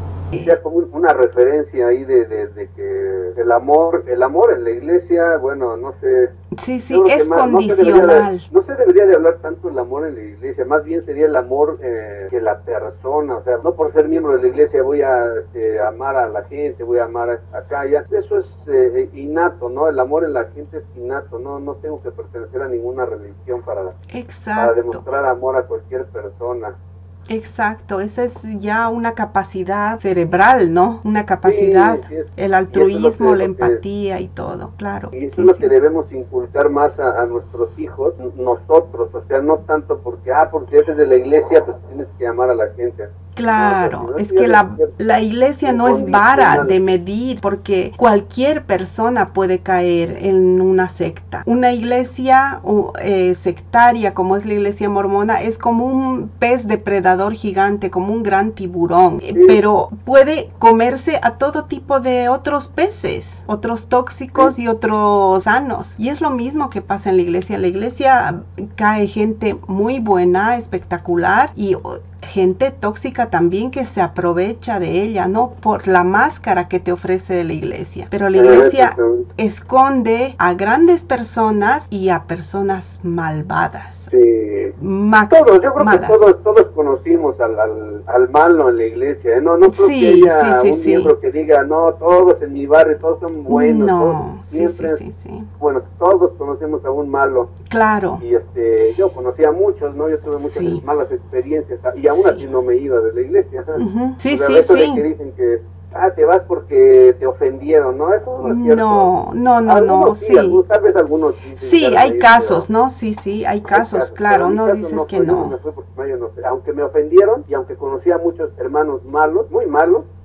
Ya como una referencia ahí de, de, de que el amor, el amor en la iglesia, bueno, no sé. Sí, sí, es más, condicional. No se, de, no se debería de hablar tanto del amor en la iglesia, más bien sería el amor eh, que la persona, o sea, no por ser miembro de la iglesia voy a este, amar a la gente, voy a amar a, acá, ya. Eso es eh, innato, ¿no? El amor en la gente es innato, no, no tengo que pertenecer a ninguna religión para, para demostrar amor a cualquier persona. Exacto, esa es ya una capacidad cerebral, ¿no? Una capacidad, sí, sí, es, el altruismo, es que, la empatía que, y todo, claro. Y eso sí, es lo sí. que debemos inculcar más a, a nuestros hijos, nosotros, o sea, no tanto porque, ah, porque eres de la iglesia, pues tienes que amar a la gente. Claro, no, no, es que la, la iglesia no es vara de medir, porque cualquier persona puede caer en una secta. Una iglesia eh, sectaria como es la iglesia mormona es como un pez depredador gigante, como un gran tiburón, sí. Pero puede comerse a todo tipo de otros peces, otros tóxicos sí. Y otros sanos. Y es lo mismo que pasa en la iglesia. En la iglesia cae gente muy buena, espectacular, y gente tóxica también que se aprovecha de ella, ¿no? Por la máscara que te ofrece la iglesia. Pero la iglesia esconde a grandes personas y a personas malvadas. Sí. Max, todos, yo creo malas. que todos, todos conocimos al, al, al malo en la iglesia, ¿eh? No, no creo sí, que haya sí, sí, un sí. miembro que diga, no, todos en mi barrio, todos son buenos. No, todos, sí, siempre, sí, sí, sí. Bueno, todos conocemos a un malo. Claro. Y este, yo conocía a muchos, ¿no? Yo tuve muchas sí. malas experiencias y aún sí. así no me iba de la iglesia. Uh-huh. Sí, o sea, sí, eso sí. De que dicen que, ah, te vas porque te ofendieron, ¿no? Eso no es cierto. No, no, no, algunos no, sí. sí. Algunos, tal vez algunos sí. Sí, hay casos, pero, ¿no? Sí, sí, hay casos, hay casos claro, no caso dices no que fue, no. no me fue porque, no, yo no sé. Aunque me ofendieron y aunque conocí a muchos hermanos malos, muy malos,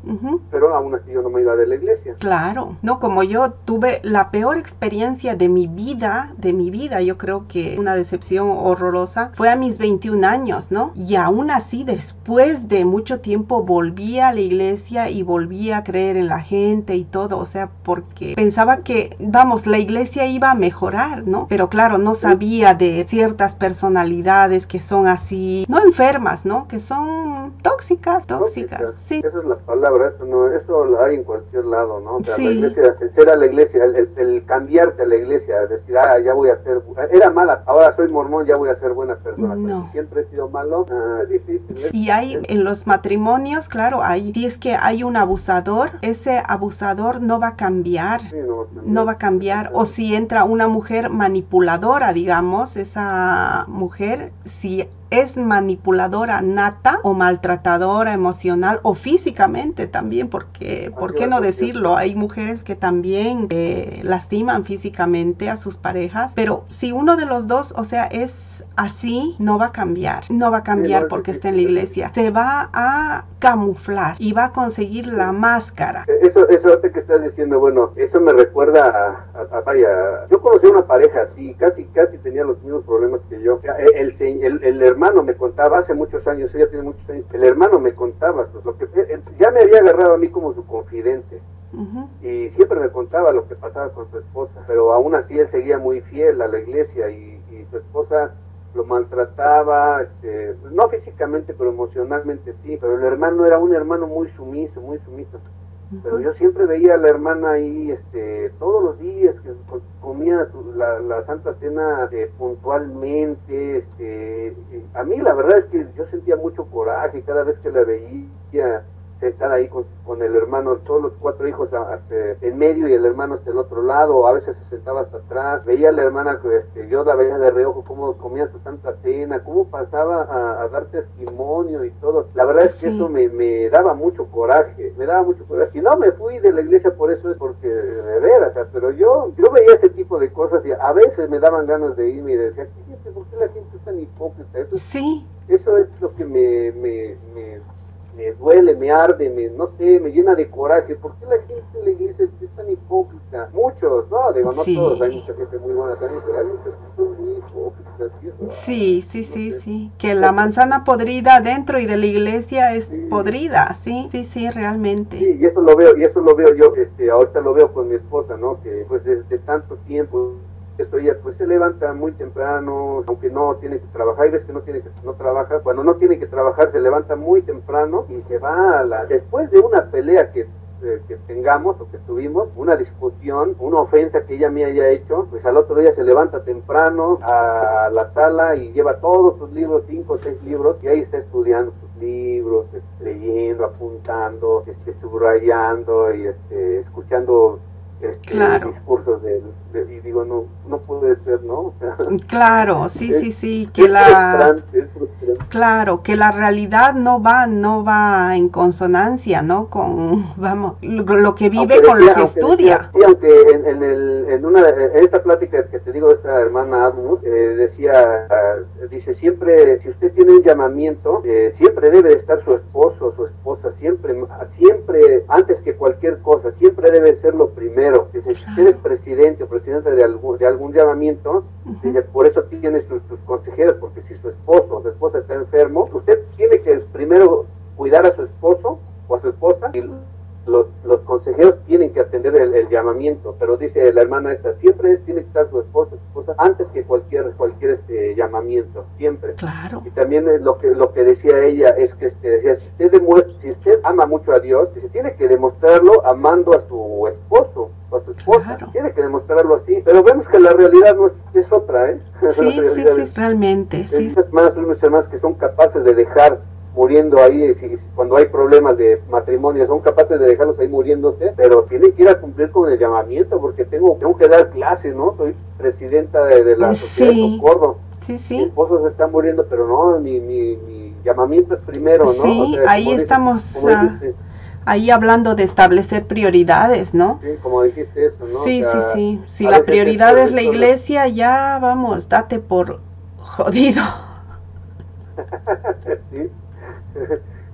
Uh-huh. Pero aún así yo no me iba de la iglesia. Claro, no, como yo tuve la peor experiencia de mi vida, de mi vida, yo creo que una decepción horrorosa, fue a mis veintiún años, ¿no? Y aún así, después de mucho tiempo, volví a la iglesia y volví a creer en la gente y todo, o sea, porque pensaba que, vamos, la iglesia iba a mejorar, ¿no? Pero claro, no sabía de ciertas personalidades que son así, no enfermas, ¿no? Que son tóxicas, tóxicas, tóxicas. Sí. Esa es la palabra. Eso, no, eso lo hay en cualquier lado, ¿no? O sea, sí. la iglesia, el ser a la iglesia, el, el, el cambiarte a la iglesia, decir, ah, ya voy a ser, era mala, ahora soy mormón, ya voy a ser buena persona. No. Siempre he sido malo, ah, es difícil. ¿eh? Y hay en los matrimonios, claro, hay, si es que hay un abusador, ese abusador no va a cambiar, sí, no, no va a cambiar. O si entra una mujer manipuladora, digamos, esa mujer, si es manipuladora nata o maltratadora emocional o físicamente también, porque, ¿por qué no decirlo? Hay mujeres que también eh, lastiman físicamente a sus parejas, pero si uno de los dos, o sea, es así, no va a cambiar, no va a cambiar porque está en la iglesia, se va a camuflar y va a conseguir la máscara. Eso, eso que estás diciendo, bueno, eso me recuerda a, a, a vaya, yo conocí a una pareja así, casi, casi tenía los mismos problemas que yo. El, el, el, el hermano me contaba, hace muchos años, ella tiene muchos años, el hermano me contaba, pues, lo que ya me había agarrado a mí como su confidente. Uh-huh. Y siempre me contaba lo que pasaba con su esposa, pero aún así él seguía muy fiel a la iglesia y, y su esposa lo maltrataba, este, no físicamente, pero emocionalmente sí, pero el hermano era un hermano muy sumiso, muy sumiso. Uh-huh. Pero yo siempre veía a la hermana ahí, este, todos los días que comía la, la Santa Cena eh, puntualmente, este, a mí la verdad es que yo sentía mucho coraje cada vez que la veía sentada ahí con, con el hermano, todos los cuatro hijos hasta en medio y el hermano hasta el otro lado, a veces se sentaba hasta atrás, veía a la hermana, este, yo la veía de reojo cómo comía su Santa Cena, cómo pasaba a, a dar testimonio y todo. La verdad es que sí. Eso me, me daba mucho coraje, me daba mucho coraje, y no me fui de la iglesia por eso, es porque de veras, o sea, pero yo, yo veía ese tipo de cosas y a veces me daban ganas de irme y decía, ¿por qué la gente es tan hipócrita? Eso, sí. Eso es lo que me, me, me me duele, me arde, me, no sé, me llena de coraje. ¿Por qué la gente en la iglesia es tan hipócrita? Muchos, no, digo, no sí. Todos, hay mucha gente muy buena también, pero hay muchos que son muy hipócritas. ¿Sí? Eso, sí, sí, sí, no sé. sí, que la manzana podrida dentro y de la iglesia es sí. podrida, sí, sí, sí, realmente. Sí, y eso lo veo, y eso lo veo yo, este, ahorita lo veo con mi esposa, ¿no? Que pues desde tanto tiempo, esto ella pues se levanta muy temprano, aunque no tiene que trabajar, y ves que no tiene que no trabaja, cuando no tiene que trabajar se levanta muy temprano y se va a la, después de una pelea que, eh, que tengamos o que tuvimos, una discusión, una ofensa que ella me haya hecho, pues al otro día se levanta temprano a la sala y lleva todos sus libros, cinco o seis libros, y ahí está estudiando sus libros, este, leyendo, apuntando, este, subrayando y este, escuchando Este, claro. discursos de, de, y digo, no no puede ser, ¿no? O sea, claro, sí, es, sí, sí, que es la frustrante, es frustrante. Claro, que la realidad no va no va en consonancia, ¿no? Con, vamos, lo, lo que vive aunque con decía, lo que estudia. Decía, sí, aunque en, en, el, en una en esta plática que te digo de esa hermana Admut, eh, decía, uh, dice, siempre, si usted tiene un llamamiento, eh, siempre debe de estar su esposo o su esposa, siempre, siempre, antes que cualquier cosa, siempre debe ser lo primero. Dice, si usted es presidente o presidenta de algún, de algún llamamiento, uh-huh. dice, por eso tiene sus, sus consejeros, porque si su esposo o su esposa está enfermo, usted tiene que primero cuidar a su esposo o a su esposa, y los, los consejeros tienen que atender el, el llamamiento, pero dice la hermana esta, siempre tiene que estar su esposo o su esposa antes que cualquier cualquier este llamamiento, siempre. Claro. Y también lo que lo que decía ella es que este, decía, si usted demuestra, si usted ama mucho a Dios, se tiene que demostrarlo amando a su esposo o a su esposa, claro. Tiene que demostrarlo así, pero vemos que la realidad no es, es otra, ¿eh? Sí, sí, sí, es, realmente, sí. Esas hermanas son unas hermanas que son capaces de dejar muriendo ahí, si, si, cuando hay problemas de matrimonio, son capaces de dejarlos ahí muriéndose, pero tienen que ir a cumplir con el llamamiento, porque tengo, tengo que dar clases, ¿no? Soy presidenta de, de la sociedad sí. de Concordo. Sí, sí. Mi esposo se está muriendo, pero no, mi, mi, mi llamamiento es primero, ¿no? Sí, o sea, ahí estamos... Dice, uh, dijiste, ahí hablando de establecer prioridades, ¿no? Sí, como dijiste eso, ¿no? Sí, o sea, sí, sí. Si la prioridad es la iglesia, ya vamos, date por jodido. Sí.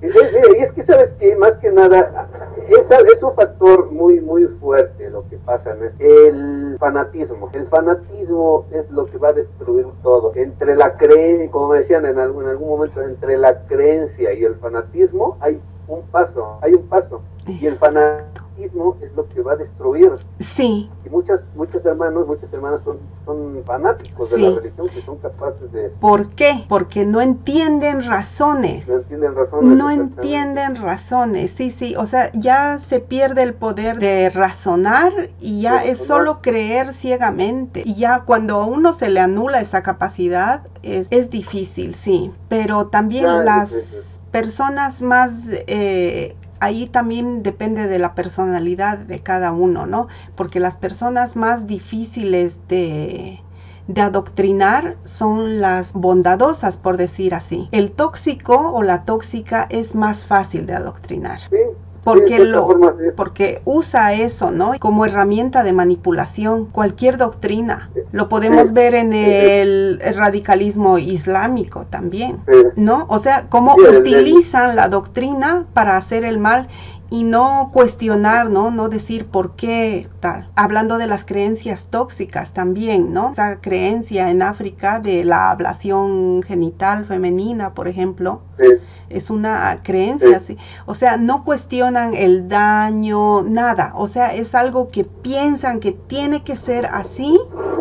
Y es, y es que sabes que más que nada es, es un factor muy muy fuerte lo que pasa, ¿no? Es el fanatismo. El fanatismo es lo que va a destruir todo. Entre la creencia, como me decían en algún, en algún momento, entre la creencia y el fanatismo hay un paso, hay un paso. Y el fanatismo es lo que va a destruir. Sí. Y muchas, muchos hermanos, muchas hermanas son, son fanáticos sí. de la religión, que son capaces de... ¿Por qué? Porque no entienden razones. No entienden razones. No entienden razones, sí, sí. O sea, ya se pierde el poder de razonar y ya de es razonar. Solo creer ciegamente. Y ya cuando a uno se le anula esa capacidad, es, es difícil, sí. Pero también ya, las sí, sí. personas más... Eh, ahí también depende de la personalidad de cada uno, ¿no? Porque las personas más difíciles de, de adoctrinar son las bondadosas, por decir así. El tóxico o la tóxica es más fácil de adoctrinar. Sí. Porque, lo, porque usa eso, ¿no? Como herramienta de manipulación, cualquier doctrina. Lo podemos sí, ver en el, el radicalismo islámico también, sí. ¿no? O sea, cómo sí, utilizan el... la doctrina para hacer el mal y no cuestionar, ¿no? No decir por qué tal. Hablando de las creencias tóxicas también, ¿no? Esa creencia en África de la ablación genital femenina, por ejemplo, sí. es una creencia, sí. sí. O sea, no cuestionan el daño, nada. O sea, es algo que piensan que tiene que ser así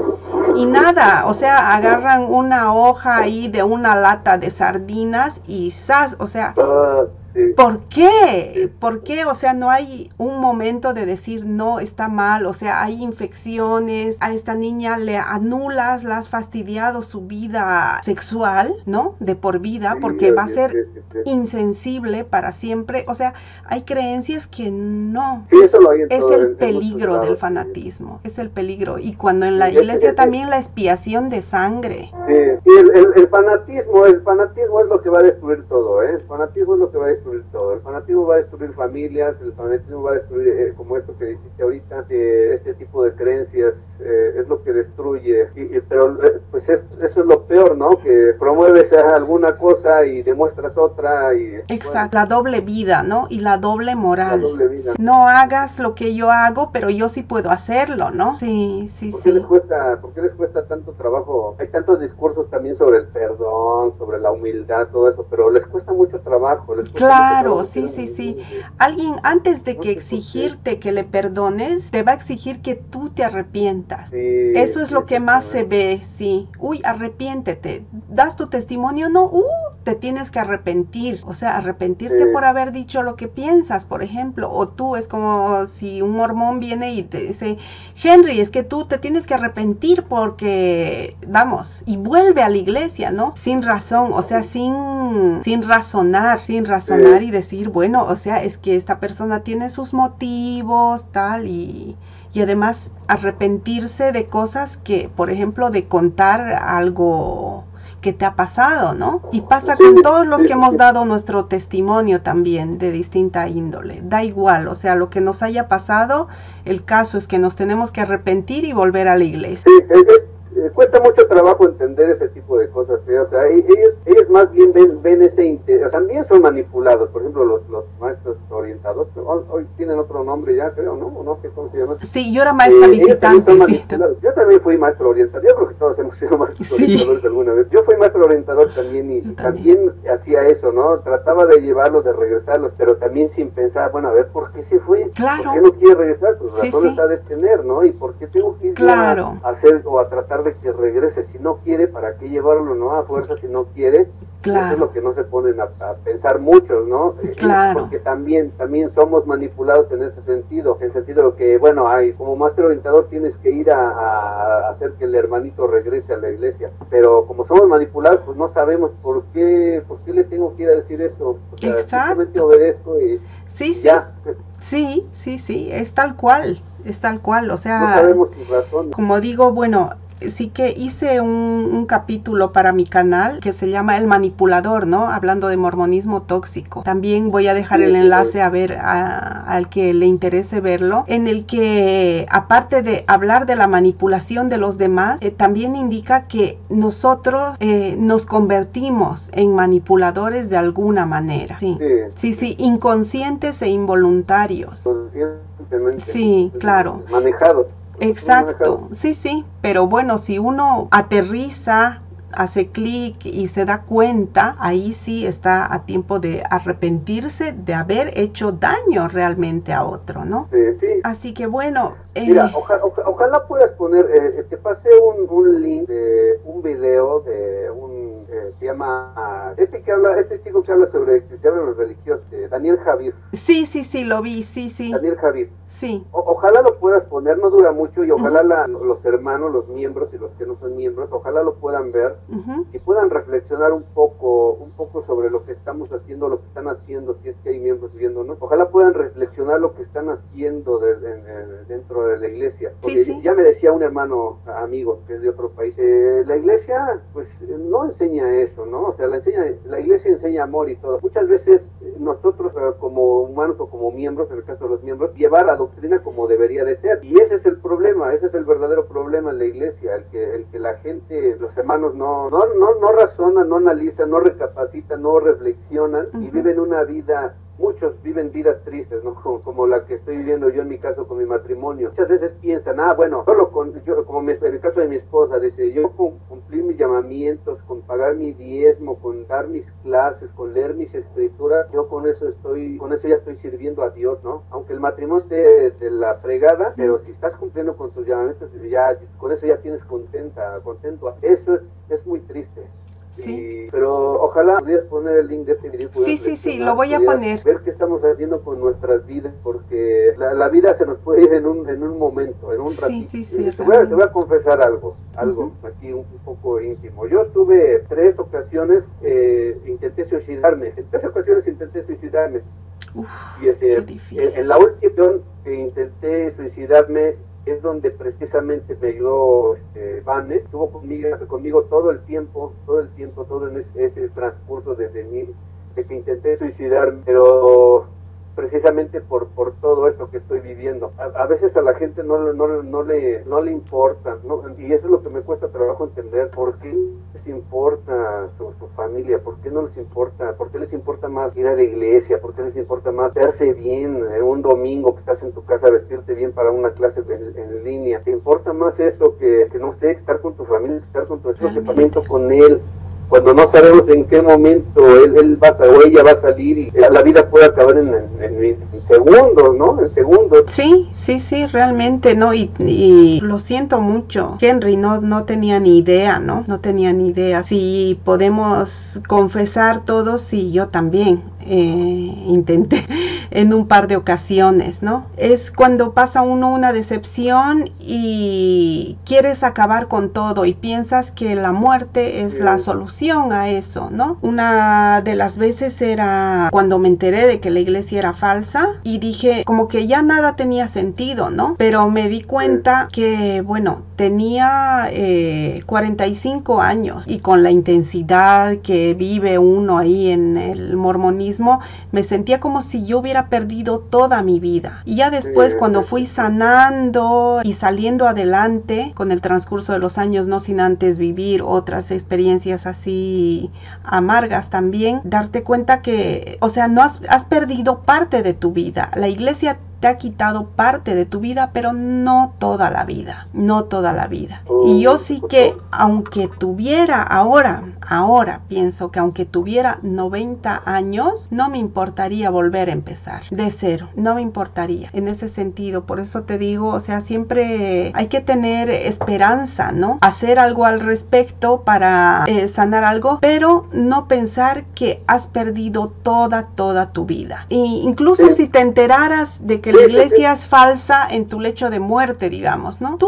y nada. O sea, agarran una hoja ahí de una lata de sardinas y ¡zas! O sea... Uh. Sí. ¿Por qué? Sí. ¿Por qué? O sea, no hay un momento de decir no, está mal, o sea, hay infecciones, a esta niña le anulas, la has fastidiado su vida sexual, ¿no? De por vida, porque sí, va a ser sí, sí, sí. insensible para siempre, o sea, hay creencias que no, sí, eso lo hay en es todo, el en, peligro en del fanatismo, sí. es el peligro, y cuando en la sí, iglesia sí, también sí. la expiación de sangre. Sí, sí el, el, el fanatismo, el fanatismo es lo que va a destruir todo, ¿eh? El fanatismo es lo que va a destruir todo. El fanatismo va a destruir familias, el fanatismo va a destruir, eh, como esto que dijiste ahorita, eh, este tipo de creencias eh, es lo que destruye. Y, y, pero eh, pues es, eso es lo peor, ¿no? Que promueves alguna cosa y demuestras otra. Y, Exacto, bueno, la doble vida, ¿no? Y la doble moral. La doble vida. No hagas lo que yo hago, pero yo sí puedo hacerlo, ¿no? Sí, sí, ¿Por sí. Qué les cuesta, ¿Por qué les cuesta tanto trabajo? Hay tantos discursos también sobre el perdón, sobre la humildad, todo eso, pero les cuesta mucho trabajo. Les cuesta Claro. Mucho trabajo, sí, sí, sí. Alguien antes de que exigirte que le perdones, te va a exigir que tú te arrepientas. Sí, Eso es sí, lo que más se ve, sí. Uy, arrepiéntete. ¿Das tu testimonio? No, uh, te tienes que arrepentir. O sea, arrepentirte sí. por haber dicho lo que piensas, por ejemplo. O tú, es como si un mormón viene y te dice, Henry, es que tú te tienes que arrepentir porque, vamos, y vuelve a la iglesia, ¿no? Sin razón, o sea, sin, sin razonar, sin razonar sí. y decir, bueno, o sea, es que esta persona tiene sus motivos, tal, y, y además arrepentirse de cosas que, por ejemplo, de contar algo que te ha pasado, ¿no? Y pasa sí, con todos los sí, que hemos sí. dado nuestro testimonio también de distinta índole. Da igual, o sea, lo que nos haya pasado, el caso es que nos tenemos que arrepentir y volver a la iglesia. Sí, es, es, eh, cuesta mucho trabajo entender ese tipo de cosas, ¿sí? O sea, ellos, ellos más bien ven, ven ese interés, también son manipulados, por ejemplo, los, los maestros orientadores, hoy, hoy tienen otro nombre ya, creo, ¿no? No sé cómo se llama. Sí, yo era maestra eh, visitante, sí. Yo también fui maestro orientador, yo creo que todos hemos sido maestros sí. orientadores alguna vez. Yo fui maestro orientador también y también. también hacía eso, ¿no? Trataba de llevarlos, de regresarlos, pero también sin pensar, bueno, a ver, ¿por qué se fue? Claro. ¿Por qué no quiere regresar? Pues sí, razón sí. está de tener, ¿no? ¿Y por qué tengo que ir claro. a hacer o a tratar de que regrese? Si no quiere, ¿para qué llevarlo, no? A fuerza, si no quiere. Claro. Eso es lo que no se ponen a, a pensar muchos, ¿no? Claro. Porque también, también somos manipulados en ese sentido, en el sentido de que, bueno, hay, como maestro orientador tienes que ir a, a hacer que el hermanito regrese a la iglesia, pero como somos manipulados, pues no sabemos por qué, por qué le tengo que ir a decir eso. O sea, simplemente obedezco y sí, sí. ya. Sí, sí, sí, es tal cual, es tal cual, o sea, no sabemos sus razones. Como digo, bueno, sí que hice un, un capítulo para mi canal que se llama El Manipulador, ¿no? Hablando de mormonismo tóxico. También voy a dejar el enlace a ver a, al que le interese verlo, en el que aparte de hablar de la manipulación de los demás, eh, también indica que nosotros eh, nos convertimos en manipuladores de alguna manera. Sí, sí, sí, sí, inconscientes e involuntarios. Sí, claro. Manejados. Exacto, sí, sí, pero bueno, si uno aterriza, hace clic y se da cuenta, ahí sí está a tiempo de arrepentirse de haber hecho daño realmente a otro, ¿no? Sí, sí. Así que bueno... Eh... Mira, oja, oja, ojalá puedas poner, eh, te pasé un, un link de un video de un, eh, se llama, este que habla, este chico que habla sobre cristianos religiosos, eh, Daniel Javid. Sí, sí, sí, lo vi, sí, sí. Daniel Javid. Sí. O, ojalá lo puedas poner, no dura mucho, y ojalá uh-huh. la, los hermanos, los miembros y los que no son miembros, ojalá lo puedan ver uh-huh. y puedan reflexionar un poco, un poco sobre lo que estamos haciendo, lo que están haciendo, si es que hay miembros viéndonos. Ojalá puedan reflexionar lo que están haciendo de, de, de, dentro de la iglesia. Porque sí, sí. ya me decía un hermano amigo que es de otro país, eh, la iglesia pues no enseña eso, ¿no? O sea, la, enseña, la iglesia enseña amor y todo. Muchas veces nosotros eh, como humanos o como miembros, en el caso de los miembros, llevar la doctrina como debería de ser. Y ese es el problema, ese es el verdadero problema en la iglesia, el que, el que la gente, los hermanos no, no, no, no razonan, no analizan, no recapacitan, no reflexionan uh-huh. y viven una vida. Muchos viven vidas tristes, ¿no? Como, como la que estoy viviendo yo en mi caso con mi matrimonio. Muchas veces piensan, ah, bueno, solo con, yo, como mi, en el caso de mi esposa, dice, yo con cumplir mis llamamientos, con pagar mi diezmo, con dar mis clases, con leer mis escrituras, yo con eso estoy, con eso ya estoy sirviendo a Dios, ¿no? Aunque el matrimonio esté de, de la fregada, pero si estás cumpliendo con tus llamamientos, ya, con eso ya tienes contenta, contento. Eso es, es muy triste. Sí. Y, pero ojalá pudieras poner el link de este video. Sí, sí, sí, lo voy a poner. Ver qué estamos haciendo con nuestras vidas, porque la, la vida se nos puede ir en un, en un momento, en un ratito. Sí, sí, sí, te, voy a, te voy a confesar algo, algo uh-huh. aquí un, un poco íntimo. Yo estuve tres ocasiones, eh, intenté suicidarme, en tres ocasiones intenté suicidarme. Uf, y ese, en, en la última que intenté suicidarme, es donde precisamente me ayudó este, Vane, estuvo conmigo, conmigo todo el tiempo, todo el tiempo, todo en ese, ese transcurso desde mí, de que intenté suicidarme, pero precisamente por por todo esto que estoy viviendo. A, a veces a la gente no, no, no, le, no le importa, ¿no? Y eso es lo que me cuesta trabajo entender, ¿por qué les importa su, su familia? ¿Por qué no les importa? ¿Por qué les importa más ir a la iglesia? ¿Por qué les importa más verse bien en un domingo que estás en tu casa, vestirte bien para una clase en, en línea? ¿Te importa más eso que, que no sé, estar con tu familia, estar con tu equipamiento con él? Cuando no sabemos en qué momento él, él va a, o ella va a salir y la vida puede acabar en, en, en, en segundos, ¿no? En segundos. Sí, sí, sí, realmente, ¿no? Y, y lo siento mucho. Henry no, no tenía ni idea, ¿no? No tenía ni idea. Si podemos confesar todos, sí, yo también eh, intenté en un par de ocasiones, ¿no? Es cuando pasa uno una decepción y quieres acabar con todo y piensas que la muerte es sí. la solución a eso, ¿no? Una de las veces era cuando me enteré de que la iglesia era falsa y dije como que ya nada tenía sentido, ¿no? Pero me di cuenta que, bueno, tenía eh, cuarenta y cinco años y con la intensidad que vive uno ahí en el mormonismo, me sentía como si yo hubiera perdido toda mi vida. Y ya después, cuando fui sanando y saliendo adelante con el transcurso de los años, no sin antes vivir otras experiencias así amargas también, darte cuenta que, o sea, no has, has perdido parte de tu vida. La iglesia te ha quitado parte de tu vida, pero no toda la vida, no toda la vida. Y yo sí que, aunque tuviera ahora, ahora pienso que aunque tuviera noventa años, no me importaría volver a empezar de cero, no me importaría en ese sentido. Por eso te digo, o sea, siempre hay que tener esperanza, ¿no? Hacer algo al respecto para eh, sanar algo, pero no pensar que has perdido toda, toda tu vida. E incluso si te enteraras de que la iglesia es falsa en tu lecho de muerte, digamos, ¿no? Tú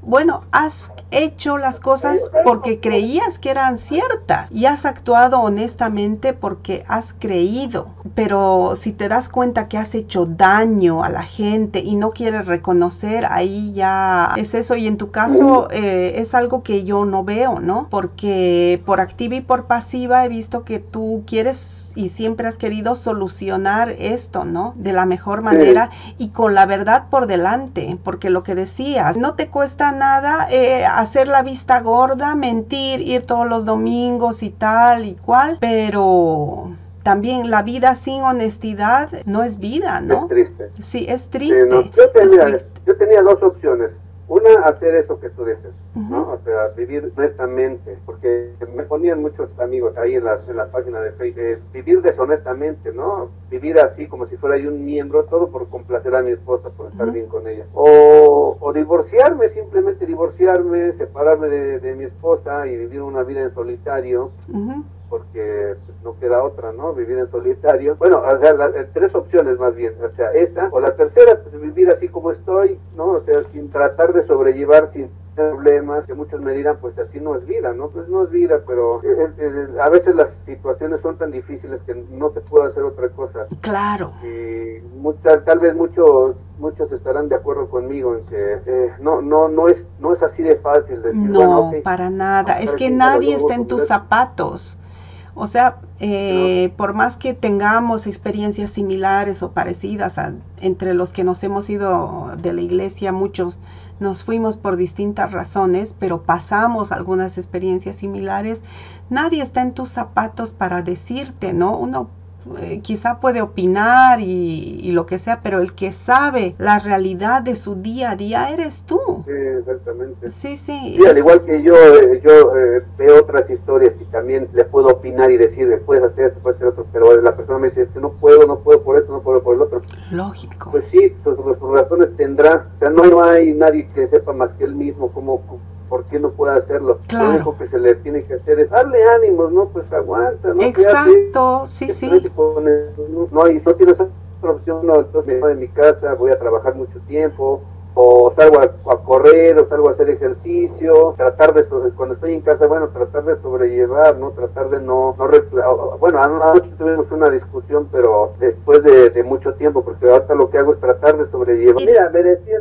bueno, has hecho las cosas porque creías que eran ciertas y has actuado honestamente porque has creído. Pero si te das cuenta que has hecho daño a la gente y no quieres reconocer, ahí ya es eso. Y en tu caso eh, es algo que yo no veo, ¿no? Porque por activa y por pasiva he visto que tú quieres y siempre has querido solucionar esto, ¿no? De la mejor manera y con la verdad por delante, porque lo que decías, no te cuesta nada eh, hacer la vista gorda, mentir, ir todos los domingos y tal y cual, pero también la vida sin honestidad no es vida, ¿no? Es triste. Sí, es triste. Sí, no. yo, tenía, es triste. yo tenía dos opciones. Una, hacer eso que tú dices, Uh-huh. ¿no? O sea, vivir honestamente, porque me ponían muchos amigos ahí en la, en la página de Facebook, eh, vivir deshonestamente, ¿no? Vivir así como si fuera yo un miembro, todo por complacer a mi esposa, por estar Uh-huh. bien con ella. O, o divorciarme, simplemente divorciarme, separarme de, de mi esposa y vivir una vida en solitario. Uh-huh. Porque pues, no queda otra, ¿no? Vivir en solitario. Bueno, o sea, la, tres opciones más bien. O sea, esta. O la tercera, pues vivir así como estoy, ¿no? O sea, sin tratar de sobrellevar, sin problemas, que muchos me dirán, pues así no es vida, ¿no? Pues no es vida, pero es, es, a veces las situaciones son tan difíciles que no se puede hacer otra cosa. Claro. Y muchas, tal vez muchos muchos estarán de acuerdo conmigo en que eh, no no no es no es así de fácil decir, No, bueno, okay, para nada. vamos a Es ver que si nadie nos está en tus zapatos. O sea, eh, por más que tengamos experiencias similares o parecidas a, entre los que nos hemos ido de la iglesia, muchos nos fuimos por distintas razones, pero pasamos algunas experiencias similares. Nadie está en tus zapatos para decirte, ¿no? Uno eh, quizá puede opinar y, y lo que sea, pero el que sabe la realidad de su día a día eres tú. Sí, exactamente. Sí, sí. Sí, al igual que yo, eh, yo eh, veo otras historias y también le puedo opinar y decir, puedes hacer esto, puedes hacer otro, pero la persona me dice, es que no puedo, no puedo por esto, no puedo por el otro. Lógico. Pues sí, sus, sus razones tendrá. O sea, no, no hay nadie que sepa más que él mismo cómo, por qué no puede hacerlo. Claro. Lo único que se le tiene que hacer es darle ánimos, ¿no? Pues aguanta, ¿no? Exacto, sí, sí. No, no, y no tienes otra opción, no, entonces me voy de mi casa, voy a trabajar mucho tiempo, o salgo a, a correr, o salgo a hacer ejercicio, tratar de, cuando estoy en casa, bueno, tratar de sobrellevar, ¿no? Tratar de no, no recla- bueno, anoche tuvimos una discusión, pero después de, de mucho tiempo, porque ahorita lo que hago es tratar de sobrellevar. Mira, me decían,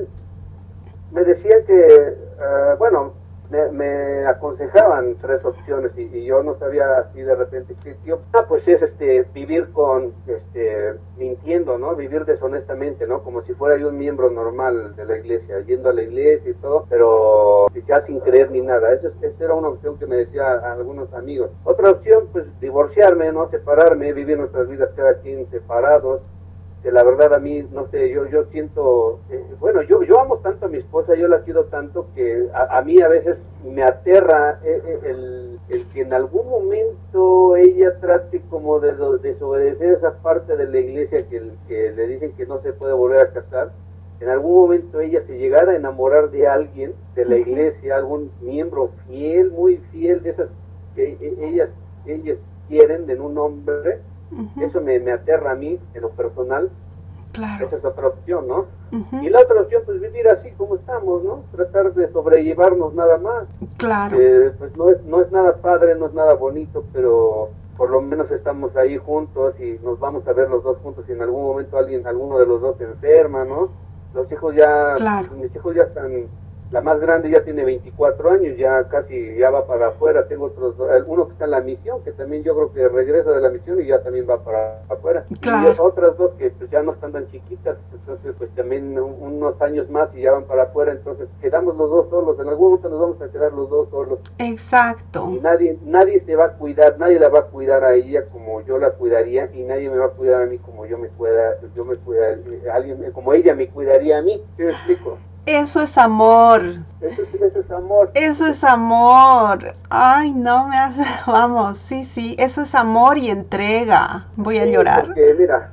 me decían que, uh, bueno, me, me aconsejaban tres opciones y, y yo no sabía así de repente que yo, ah, pues es este vivir con este mintiendo, ¿no? Vivir deshonestamente, ¿no? Como si fuera yo un miembro normal de la iglesia, yendo a la iglesia y todo, pero ya sin creer ni nada. Esa, esa era una opción que me decía a algunos amigos. Otra opción, pues divorciarme, ¿no? Separarme, vivir nuestras vidas cada quien separados. Que la verdad a mí, no sé, yo yo siento, eh, bueno, yo yo amo tanto a mi esposa, yo la quiero tanto que a, a mí a veces me aterra eh, el, el que en algún momento ella trate como de desobedecer esa parte de la iglesia que, que le dicen que no se puede volver a casar. En algún momento ella se llegara a enamorar de alguien de la iglesia, algún miembro fiel, muy fiel, de esas que ellas, ellas quieren en un hombre. Uh-huh. Eso me, me aterra a mí, en lo personal. Claro. Esa es otra opción, ¿no? Uh-huh. Y la otra opción, pues vivir así como estamos, ¿no? Tratar de sobrellevarnos nada más. Claro. Eh, pues no es, no es nada padre, no es nada bonito, pero por lo menos estamos ahí juntos y nos vamos a ver los dos juntos y en algún momento alguien, alguno de los dos se enferma, ¿no? Los hijos ya, claro. Mis hijos ya están... La más grande ya tiene veinticuatro años, ya casi ya va para afuera. Tengo otros, uno que está en la misión, que también yo creo que regresa de la misión y ya también va para afuera. Claro. Y otras dos que pues ya no están tan chiquitas, entonces pues también un, unos años más y ya van para afuera. Entonces quedamos los dos solos, en algún momento nos vamos a quedar los dos solos. Exacto. Y nadie, nadie te va a cuidar, nadie la va a cuidar a ella como yo la cuidaría y nadie me va a cuidar a mí como yo me cuida, yo me cuida, alguien como ella me cuidaría a mí. ¿Sí me explico? Eso es amor. Eso, eso es amor. Eso es amor. Ay, no me hace... Vamos, sí, sí. Eso es amor y entrega. Voy a sí, llorar. Porque, mira.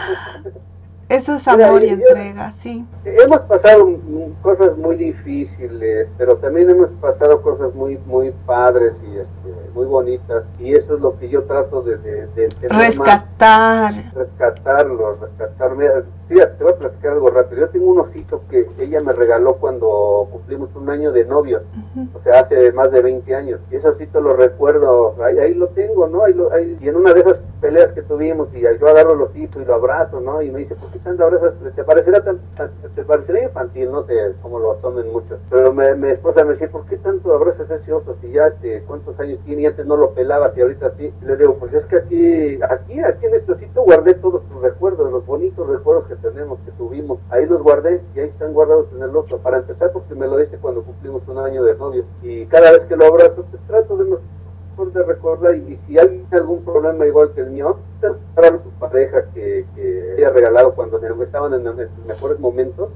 Eso es amor mira, y yo, entrega, sí. Hemos pasado cosas muy difíciles, pero también hemos pasado cosas muy muy padres y este, muy bonitas. Y eso es lo que yo trato de... de, de rescatar. Más, rescatarlo, rescatarme. Fíjate, te voy a platicar algo rápido. Yo tengo un osito que ella me regaló cuando cumplimos un año de novios, uh-huh. o sea, hace más de veinte años. Y ese osito lo recuerdo, ahí, ahí lo tengo, ¿no? Ahí lo, ahí, y en una de esas peleas que tuvimos, y yo agarro el osito y lo abrazo, ¿no? Y me dice, ¿por qué tanto abrazas? ¿Te parecerá tan, tan, te parecerá infantil? No sé cómo lo tomen muchos. Pero me, mi esposa me decía, ¿por qué tanto abrazas ese oso? Si ya, este, ¿cuántos años tiene? Y antes no lo pelabas y ahorita sí. Y le digo, pues es que aquí, aquí, aquí en este osito guardé todos tus recuerdos, los bonitos recuerdos que tenemos, que tuvimos, ahí los guardé y ahí están guardados en el otro, para empezar porque me lo diste cuando cumplimos un año de novios, y cada vez que lo abrazo pues trato de, de recordar, y, y si hay algún problema igual que el mío, para su pareja que, que haya regalado cuando estaban en, en sus mejores momentos,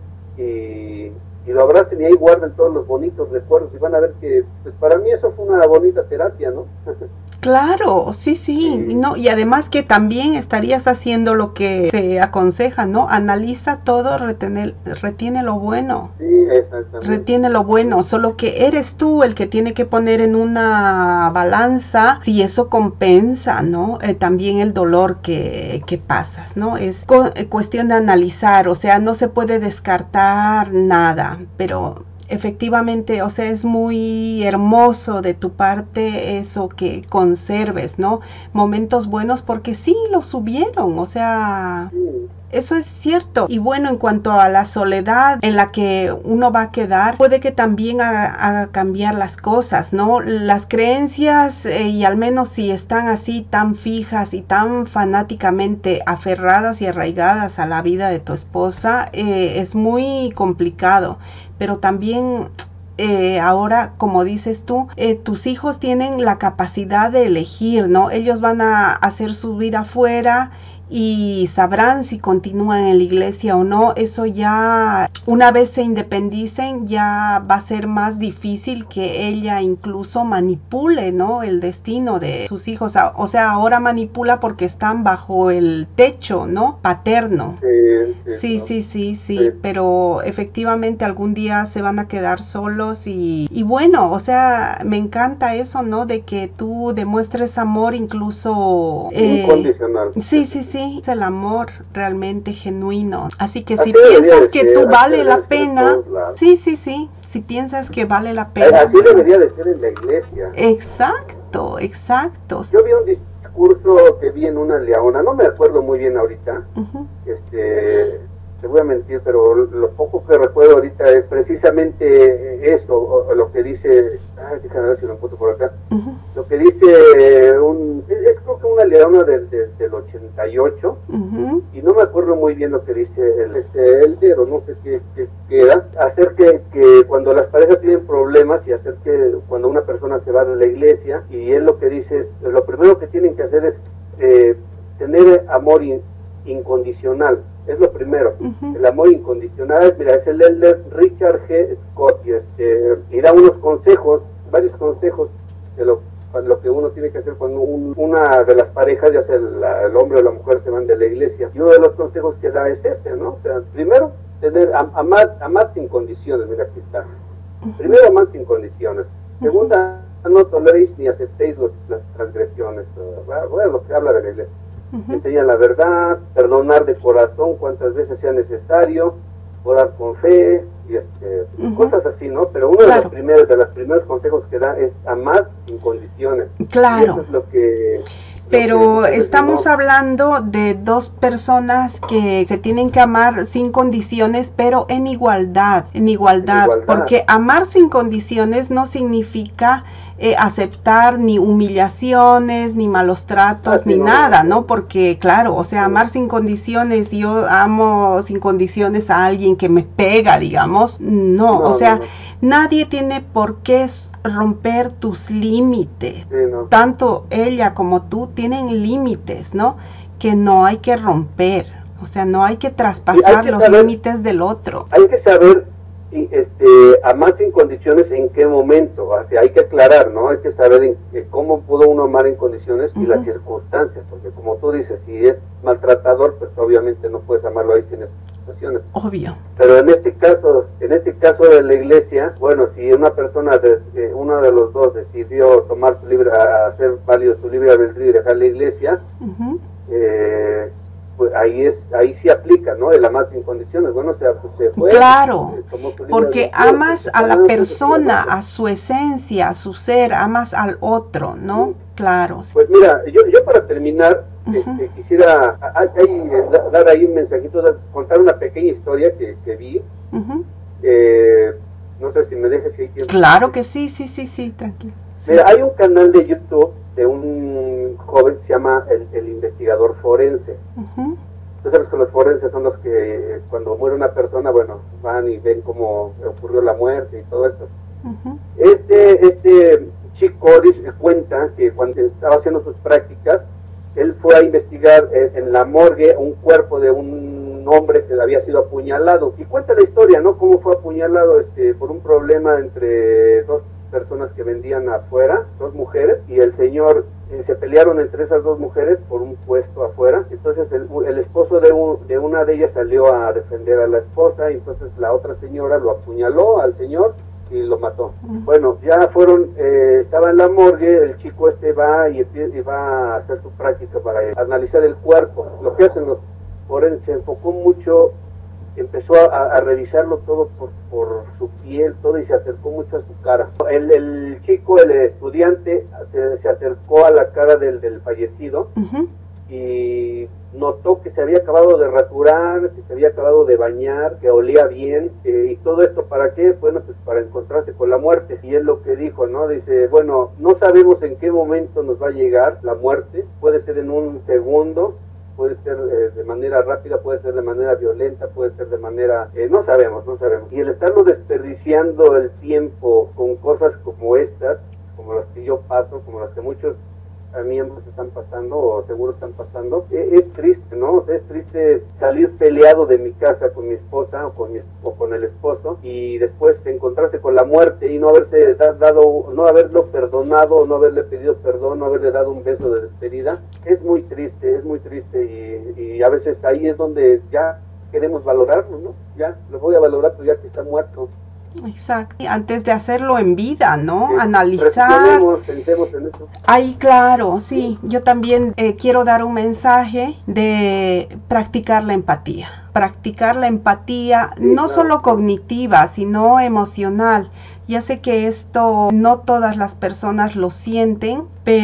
y, y lo abracen y ahí guarden todos los bonitos recuerdos, y van a ver que pues para mí eso fue una bonita terapia, ¿no? Claro, sí, sí, sí, no, y además que también estarías haciendo lo que se aconseja, ¿no? Analiza todo, retene, retiene lo bueno. Sí, exactamente. Retiene lo bueno, solo que eres tú el que tiene que poner en una balanza si eso compensa, ¿no? Eh, también el dolor que, que pasas, ¿no? Es cu- cuestión de analizar, o sea, no se puede descartar nada, pero efectivamente, o sea, es muy hermoso de tu parte eso que conserves, ¿no? Momentos buenos, porque sí, los subieron, o sea, eso es cierto. Y bueno, en cuanto a la soledad en la que uno va a quedar, puede que también haga, haga cambiar las cosas, ¿no? Las creencias, eh, y al menos si están así tan fijas y tan fanáticamente aferradas y arraigadas a la vida de tu esposa, eh, es muy complicado. Pero también eh, ahora, como dices tú, eh, tus hijos tienen la capacidad de elegir, ¿no? Ellos van a hacer su vida afuera y sabrán si continúan en la iglesia o no. Eso ya, una vez se independicen, ya va a ser más difícil que ella incluso manipule, ¿no? El destino de sus hijos. O sea, ahora manipula porque están bajo el techo, ¿no? Paterno. Sí, sí, sí, ¿no? sí, sí, sí, sí, pero efectivamente algún día se van a quedar solos y, y bueno, o sea, me encanta eso, ¿no? De que tú demuestres amor incluso... Eh, incondicional. Sí, sí, sí. Sí, es el amor realmente genuino. Así que así si piensas que ser, tú vale la ser pena, sí, sí, sí, si piensas que vale la pena. Así debería de ser en la iglesia. Exacto, exacto. Yo vi un discurso que vi en una leona, no me acuerdo muy bien ahorita, uh-huh. este... te voy a mentir, pero lo poco que recuerdo ahorita es precisamente eso, o, o lo que dice, ay, déjame ver si lo encuentro por acá, uh-huh. lo que dice, un, es, es creo que una leona del, del, del ochenta y ocho, uh-huh. y no me acuerdo muy bien lo que dice el este Elder, o no sé qué, qué, qué era, hacer que, que cuando las parejas tienen problemas y hacer que cuando una persona se va de la iglesia, y él lo que dice es, lo primero que tienen que hacer es eh, tener amor in, incondicional. Es lo primero, uh-huh. el amor incondicional. Mira, es el elder Richard G. Scott, y, este, y da unos consejos, varios consejos de lo, lo que uno tiene que hacer cuando un, una de las parejas, ya sea el, el hombre o la mujer, se van de la iglesia. Y uno de los consejos que da es este, ¿no? O sea, primero, tener, am, amar, amar sin condiciones. Mira, aquí está. Uh-huh. Primero, amar sin condiciones. Uh-huh. Segunda, no toleréis ni aceptéis los, las transgresiones. Bueno, lo que habla de la iglesia. Uh-huh. Enseña la verdad, perdonar de corazón cuantas veces sea necesario, orar con fe y este, uh-huh. cosas así, ¿no? Pero uno claro. de los primeros de los primeros consejos que da es amar sin condiciones. Claro. Y eso es lo que Pero que estamos hablando de dos personas que se tienen que amar sin condiciones, pero en igualdad, en igualdad, en igualdad. Porque amar sin condiciones no significa eh, aceptar ni humillaciones, ni malos tratos, ah, ni no, nada, no, no, ¿no? Porque claro, o sea, sí. amar sin condiciones, yo amo sin condiciones a alguien que me pega, digamos, no, no o sea, no, no. nadie tiene por qué romper tus límites, sí, no. tanto ella como tú tienen límites, ¿no? Que no hay que romper, o sea, no hay que traspasar hay que los saber, límites del otro. Hay que saber este, amar sin condiciones en qué momento, o sea, hay que aclarar, ¿no? Hay que saber en, en cómo pudo uno amar en condiciones y uh-huh. las circunstancias, porque como tú dices, si es maltratador, pues obviamente no puedes amarlo ahí sin situaciones. Obvio. Pero en este caso, en este caso de la iglesia, bueno, si una persona, de, eh, uno de los dos decidió tomar su libre, hacer válido su libre albedrío y dejar la iglesia, uh-huh. eh, pues ahí es, ahí sí aplica, ¿no? El amar sin condiciones. Bueno, o sea, pues se fue. Claro, eh, porque amas a la persona, a su esencia, a su ser, amas al otro, ¿no? Sí. Claro. Pues mira, yo, yo para terminar, uh-huh. este, quisiera hay, hay, dar ahí un mensajito, dar, contar una pequeña historia que, que vi. Uh-huh. eh, no sé si me dejes si hay tiempo. Claro que sí, sí, sí, sí, tranquilo. Sí. Mira, hay un canal de YouTube de un joven que se llama el, el investigador forense. Uh-huh. Tú sabes que los forenses son los que cuando muere una persona, bueno, van y ven cómo ocurrió la muerte y todo esto. Uh-huh. Este, este chico cuenta que cuando estaba haciendo sus prácticas, él fue a investigar en, en la morgue un cuerpo de un hombre que había sido apuñalado. Y cuenta la historia, ¿no? Cómo fue apuñalado este, por un problema entre dos personas que vendían afuera, dos mujeres, y el señor eh, se pelearon entre esas dos mujeres por un puesto afuera. Entonces el, el esposo de, un, de una de ellas salió a defender a la esposa, y entonces la otra señora lo apuñaló al señor y lo mató. Uh-huh. Bueno, ya fueron, eh, estaba en la morgue, el chico este va y, y va a hacer su práctica para analizar el cuerpo. Lo que hacen los forenses, se enfocó mucho, empezó a, a revisarlo todo por, por su piel, todo, y se acercó mucho a su cara. El, el chico, el estudiante, se, se acercó a la cara del, del fallecido. Uh-huh. Y notó que se había acabado de rasurar, que se había acabado de bañar, que olía bien, eh, y todo esto ¿para qué? Bueno, pues para encontrarse con la muerte. Y es lo que dijo, ¿no? Dice, bueno, no sabemos en qué momento nos va a llegar la muerte, puede ser en un segundo, puede ser eh, de manera rápida, puede ser de manera violenta, puede ser de manera... Eh, no sabemos, no sabemos. Y el estarlo desperdiciando el tiempo con cosas como estas, como las que yo paso, como las que muchos miembros están pasando o seguro están pasando, eh, es triste, ¿no? Es triste salir peleado de mi casa con mi esposa o con, mi, o con el esposo y después encontrarse con la muerte y no haberse da, dado, no haberlo perdonado, no haberle pedido perdón, no haberle dado un beso de despedida. Es muy triste, es muy triste y, y a veces ahí es donde ya queremos valorarlo, ¿no? Ya, lo voy a valorar, pero ya que está muerto. Exacto. Antes de hacerlo en vida, ¿no? Sí, analizar. Pensemos en eso. Ay, claro, sí. Yo también eh, quiero dar un mensaje de practicar la empatía. Practicar la empatía, sí, no claro, solo cognitiva, sino emocional. Ya sé que esto no todas las personas lo sienten,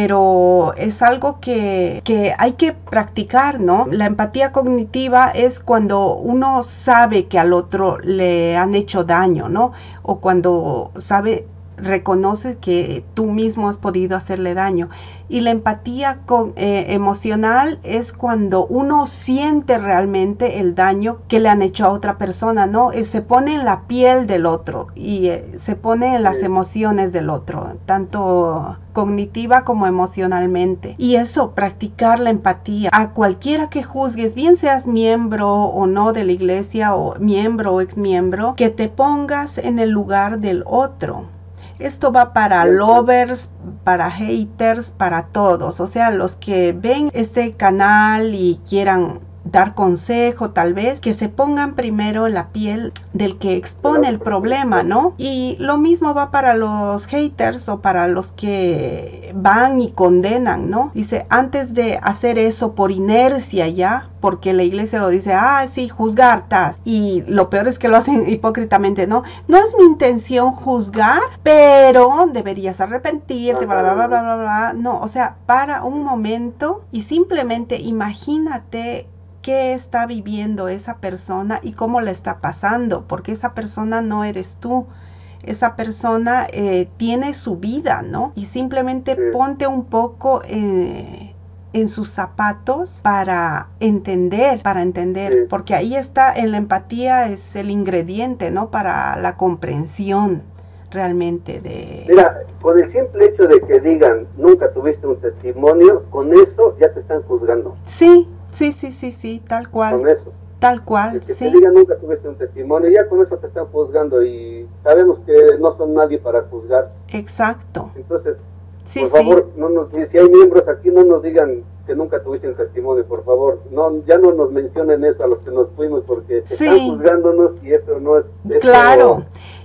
pero es algo que, que hay que practicar, ¿no? La empatía cognitiva es cuando uno sabe que al otro le han hecho daño, ¿no? O cuando sabe, reconoces que tú mismo has podido hacerle daño. Y la empatía con, eh, emocional es cuando uno siente realmente el daño que le han hecho a otra persona, ¿no? Eh, se pone en la piel del otro y eh, se pone en las sí. emociones del otro, tanto cognitiva como emocionalmente. Y eso, practicar la empatía a cualquiera que juzgues, bien seas miembro o no de la iglesia o miembro o exmiembro, que te pongas en el lugar del otro. Esto va para lovers, para haters, para todos. O sea, los que ven este canal y quieran dar consejo, tal vez, que se pongan primero en la piel del que expone el problema, ¿no? Y lo mismo va para los haters o para los que van y condenan, ¿no? Dice, antes de hacer eso por inercia ya, porque la iglesia lo dice, ah, sí, juzgar, tas. Y lo peor es que lo hacen hipócritamente, ¿no? No es mi intención juzgar, pero deberías arrepentirte, bla, bla, bla, bla, bla, bla. No, o sea, para un momento y simplemente imagínate qué está viviendo esa persona y cómo le está pasando, porque esa persona no eres tú. Esa persona eh, tiene su vida, ¿no? Y simplemente sí. ponte un poco eh, en sus zapatos para entender, para entender, sí. porque ahí está, en la empatía es el ingrediente, ¿no? Para la comprensión realmente de... Mira, con el simple hecho de que digan, nunca tuviste un testimonio, con eso ya te están juzgando. Sí, sí, sí, sí, sí, tal cual. Con eso. Tal cual, el que sí. te digan nunca tuviste un testimonio, ya con eso te están juzgando y sabemos que no son nadie para juzgar. Exacto. Entonces, sí, por favor, sí. no nos, si hay miembros aquí, no nos digan que nunca tuviste un testimonio, por favor. No, ya no nos mencionen eso a los que nos fuimos porque sí. están juzgándonos y eso no es... Eso claro.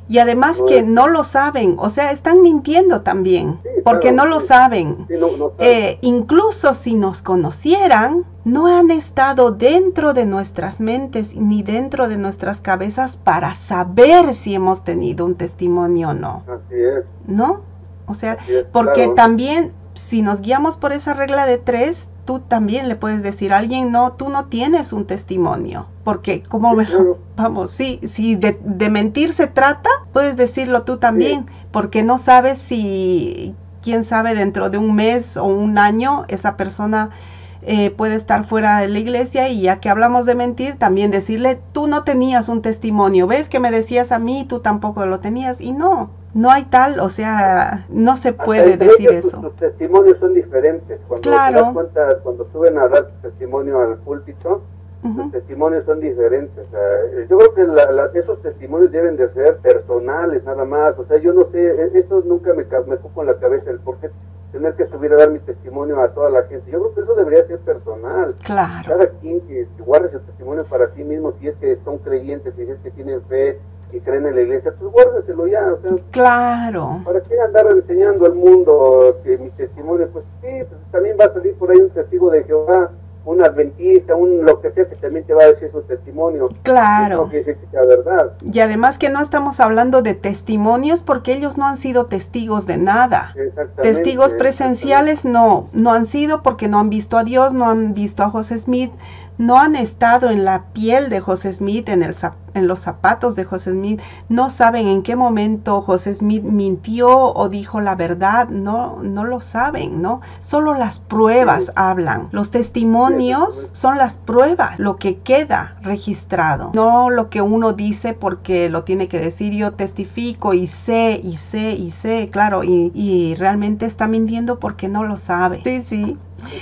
Y además No que es- no lo saben, o sea, están mintiendo también, Sí, porque claro, no lo sí. saben. Sí, no, no saben. Eh, incluso si nos conocieran, no han estado dentro de nuestras mentes ni dentro de nuestras cabezas para saber si hemos tenido un testimonio o no, Así es, ¿no? O sea, así es, porque claro. también si nos guiamos por esa regla de tres, tú también le puedes decir a alguien, no, tú no tienes un testimonio, porque como Sí, me- claro. vamos, sí, si de, de mentir se trata, puedes decirlo tú también, porque no sabes si, quién sabe, dentro de un mes o un año esa persona eh, puede estar fuera de la iglesia, y ya que hablamos de mentir, también decirle, tú no tenías un testimonio, ves que me decías a mí, tú tampoco lo tenías, y no, no hay tal, o sea, no se Hasta puede entre decir ellos, eso. Tus, tus testimonios son diferentes. Cuando Claro. te das cuenta, cuando suben a dar tu testimonio al púlpito, Ujú. tus testimonios son diferentes. O sea, eh, yo creo que la- la- esos testimonios deben de ser personales nada más. O sea, yo no sé, eh, esto nunca me, ca- me cupo en la cabeza el por qué tener que subir a dar mi testimonio a toda la gente. Yo creo que eso debería ser personal. Claro, Cada quien que, que guarde su testimonio para sí mismo, si es que son creyentes, si es que tienen fe y creen en la iglesia, pues guárdeselo ya. O sea, claro, ¿para qué andar enseñando al mundo que mi testimonio? Pues sí, pues también va a salir por ahí un testigo de Jehová, un adventista, un lo que sea, que también te va a decir su testimonio. claro. No quiere decir que sea verdad. Y además que no estamos hablando de testimonios porque ellos no han sido testigos de nada. Exactamente. Testigos presenciales no, no han sido porque no han visto a Dios, no han visto a José Smith, no han estado en la piel de José Smith, en, el, zap- en los zapatos de José Smith, no saben en qué momento José Smith mintió o dijo la verdad, no, no lo saben, ¿no? Solo las pruebas Sí. hablan. Los testimonios son las pruebas, lo que queda registrado, no lo que uno dice porque lo tiene que decir. Yo testifico y sé, y sé, y sé, claro, y, y realmente está mintiendo porque no lo sabe. Sí, sí.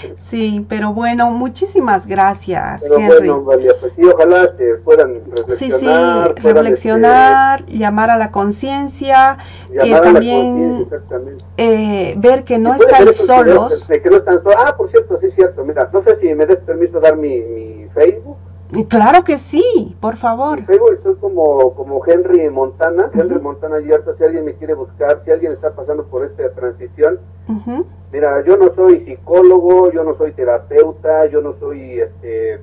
Sí, pero bueno, muchísimas gracias, Pero Henry. bueno, Valia, pues sí, ojalá que puedan Sí, sí, reflexionar. puedan, reflexionar, llamar a la conciencia, este, eh, llamar a la también conciencia, exactamente. eh, ver que no Y puede están ser esos videos solos. de que no están solos. Ah, por cierto, sí es cierto. Mira, no sé si me des permiso dar mi, mi Facebook. Y claro que sí, por Mi favor. Facebook estoy como, como Henry Montana. Henry Ujú. Montana Yerta, si alguien me quiere buscar, si alguien está pasando por esta transición. Ujú. Mira, yo no soy psicólogo, yo no soy terapeuta, yo no soy este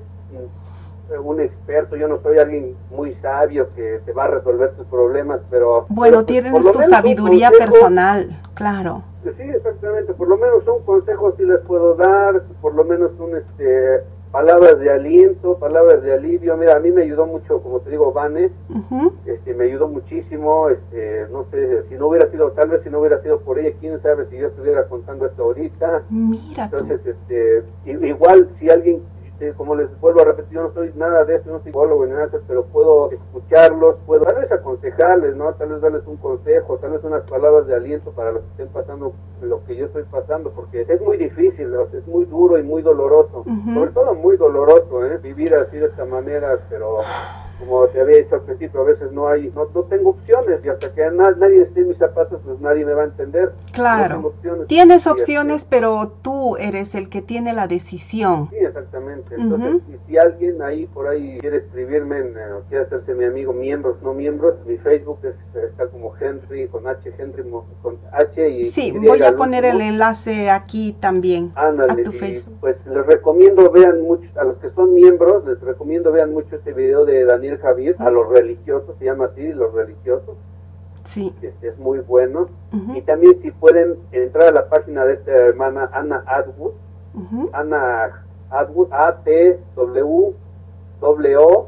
un, un experto, yo no soy alguien muy sabio que te va a resolver tus problemas, pero... Bueno, pero, pues, tienes por lo tu menos un sabiduría consejo. personal, claro. Sí, exactamente, por lo menos un consejo sí les puedo dar, por lo menos un este palabras de aliento, palabras de alivio. Mira, a mí me ayudó mucho, como te digo, Vane, Ujú. este, me ayudó muchísimo, este, no sé, si no hubiera sido, tal vez si no hubiera sido por ella, quién sabe si yo estuviera contando esto ahorita. Mira tú. Entonces, este, i- igual si alguien, este, como les vuelvo a repetir, yo no soy nada de eso, no soy psicólogo ni nada de eso, pero puedo escucharlos, puedo tal vez aconsejarles, ¿no? Tal vez darles un consejo, tal vez unas palabras de aliento para los que estén pasando lo que yo estoy pasando, porque es muy difícil, o sea, es muy duro y muy doloroso, Ujú. sobre todo muy doloroso, ¿eh? Vivir así de esta manera, pero como te había dicho al principio, a veces no hay, no, no tengo opciones, y hasta que na- nadie esté en mis zapatos, pues nadie me va a entender. No Claro. tengo opciones. Tienes Y, opciones, este, pero tú eres el que tiene la decisión. Sí, exactamente. Entonces, Ujú. y si alguien ahí por ahí quiere escribirme, en, eh, o quiere hacerse mi amigo, miembros, no miembros, mi Facebook es, está como Henry, con H, Henry, mo- con H y Sí, Y voy a al poner el último. enlace aquí también Ándale, a tu y, Facebook. pues les recomiendo, vean mucho, a los que son miembros, les recomiendo vean mucho este video de Daniel Javier, a los religiosos, se llama así, los religiosos, Sí. este es muy bueno. Ujú, Y también si pueden entrar a la página de esta hermana Ana Atwood, ujú. Ana Atwood, A T W W O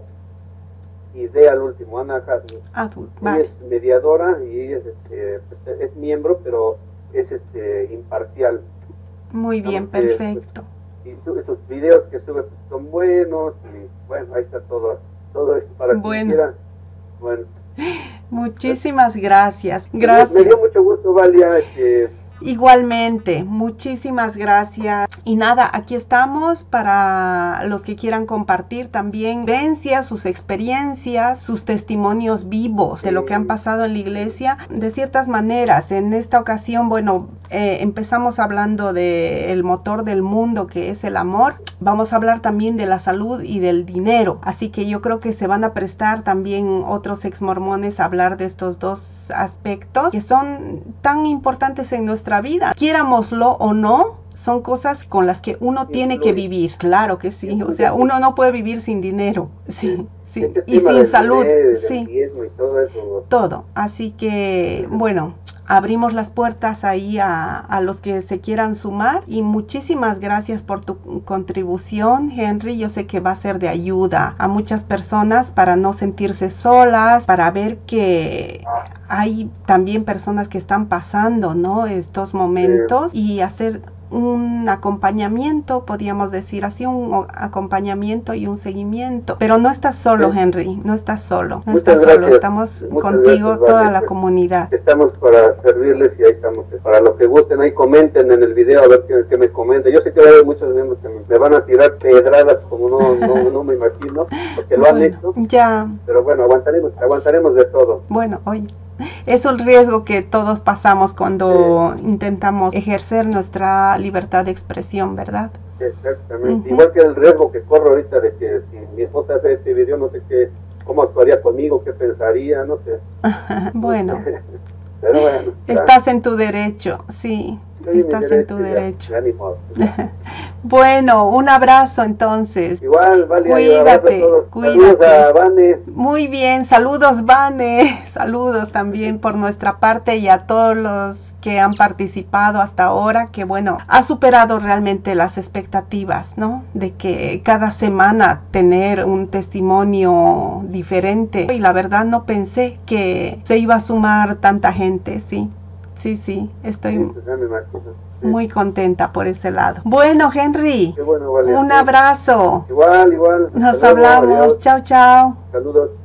y D al último, Ana Atwood. Atwood, Ella vale. es mediadora y ella es, este, pues, es miembro, pero es este imparcial. Muy bien, digamos que, perfecto. Y su- esos videos que sube pues, son buenos y bueno, ahí está todo, todo eso para Bueno. quien quiera. Bueno, Muchísimas gracias. me Gracias. dio mucho gusto, Valia, este, Igualmente, muchísimas gracias. Y nada, aquí estamos para los que quieran compartir también vivencias, sus experiencias, sus testimonios vivos de lo que han pasado en la iglesia de ciertas maneras. En esta ocasión, bueno, eh, empezamos hablando del motor del mundo, que es el amor. Vamos a hablar también de la salud y del dinero. Así que yo creo que se van a prestar también otros exmormones a hablar de estos dos aspectos que son tan importantes en nuestra vida, quiéramoslo o no. Son cosas con las que uno tiene que vivir, claro que sí, o sea, uno no puede vivir sin dinero, sí, sí, y sin salud, sí, todo, así que, bueno, abrimos las puertas ahí a, a los que se quieran sumar y muchísimas gracias por tu contribución, Henry. Yo sé que va a ser de ayuda a muchas personas para no sentirse solas, para ver que hay también personas que están pasando, ¿no?, estos momentos y hacer un acompañamiento, podríamos decir así, un acompañamiento y un seguimiento. Pero no estás solo, sí. Henry, no estás solo, no Muchas estás gracias. solo, estamos Muchas contigo, gracias, toda vale, la pues, comunidad. Estamos para servirles y ahí estamos. Para los que gusten, ahí comenten en el video a ver qué, qué me comenten. Yo sé que va a haber muchos miembros que me, me van a tirar pedradas como no, no, no me imagino, porque lo han Bueno, hecho. ya. Pero bueno, aguantaremos, aguantaremos de todo. Bueno, oye, es un riesgo que todos pasamos cuando sí. intentamos ejercer nuestra libertad de expresión, ¿verdad? Exactamente. Uh-huh. Igual que el riesgo que corro ahorita de que si mi esposa hace este video, no sé qué, cómo actuaría conmigo, qué pensaría, no sé. Bueno. Pero bueno. Estás en tu derecho, sí. Sí, estás derecho, en tu ya, derecho. Ya, ni modo. Bueno, un abrazo entonces. Igual, vale. Cuídate, a cuídate. Saludos a Vane. Muy bien, saludos Vane, saludos también por nuestra parte y a todos los que han participado hasta ahora, que bueno, ha superado realmente las expectativas, ¿no? De que cada semana tener un testimonio diferente y la verdad no pensé que se iba a sumar tanta gente, sí. Sí, sí, estoy sí, sí. muy contenta por ese lado. Bueno, Henry, bueno, vale, un sí. abrazo. Igual, igual. Nos Saludos, hablamos. Adiós. Chao, chao. Saludos.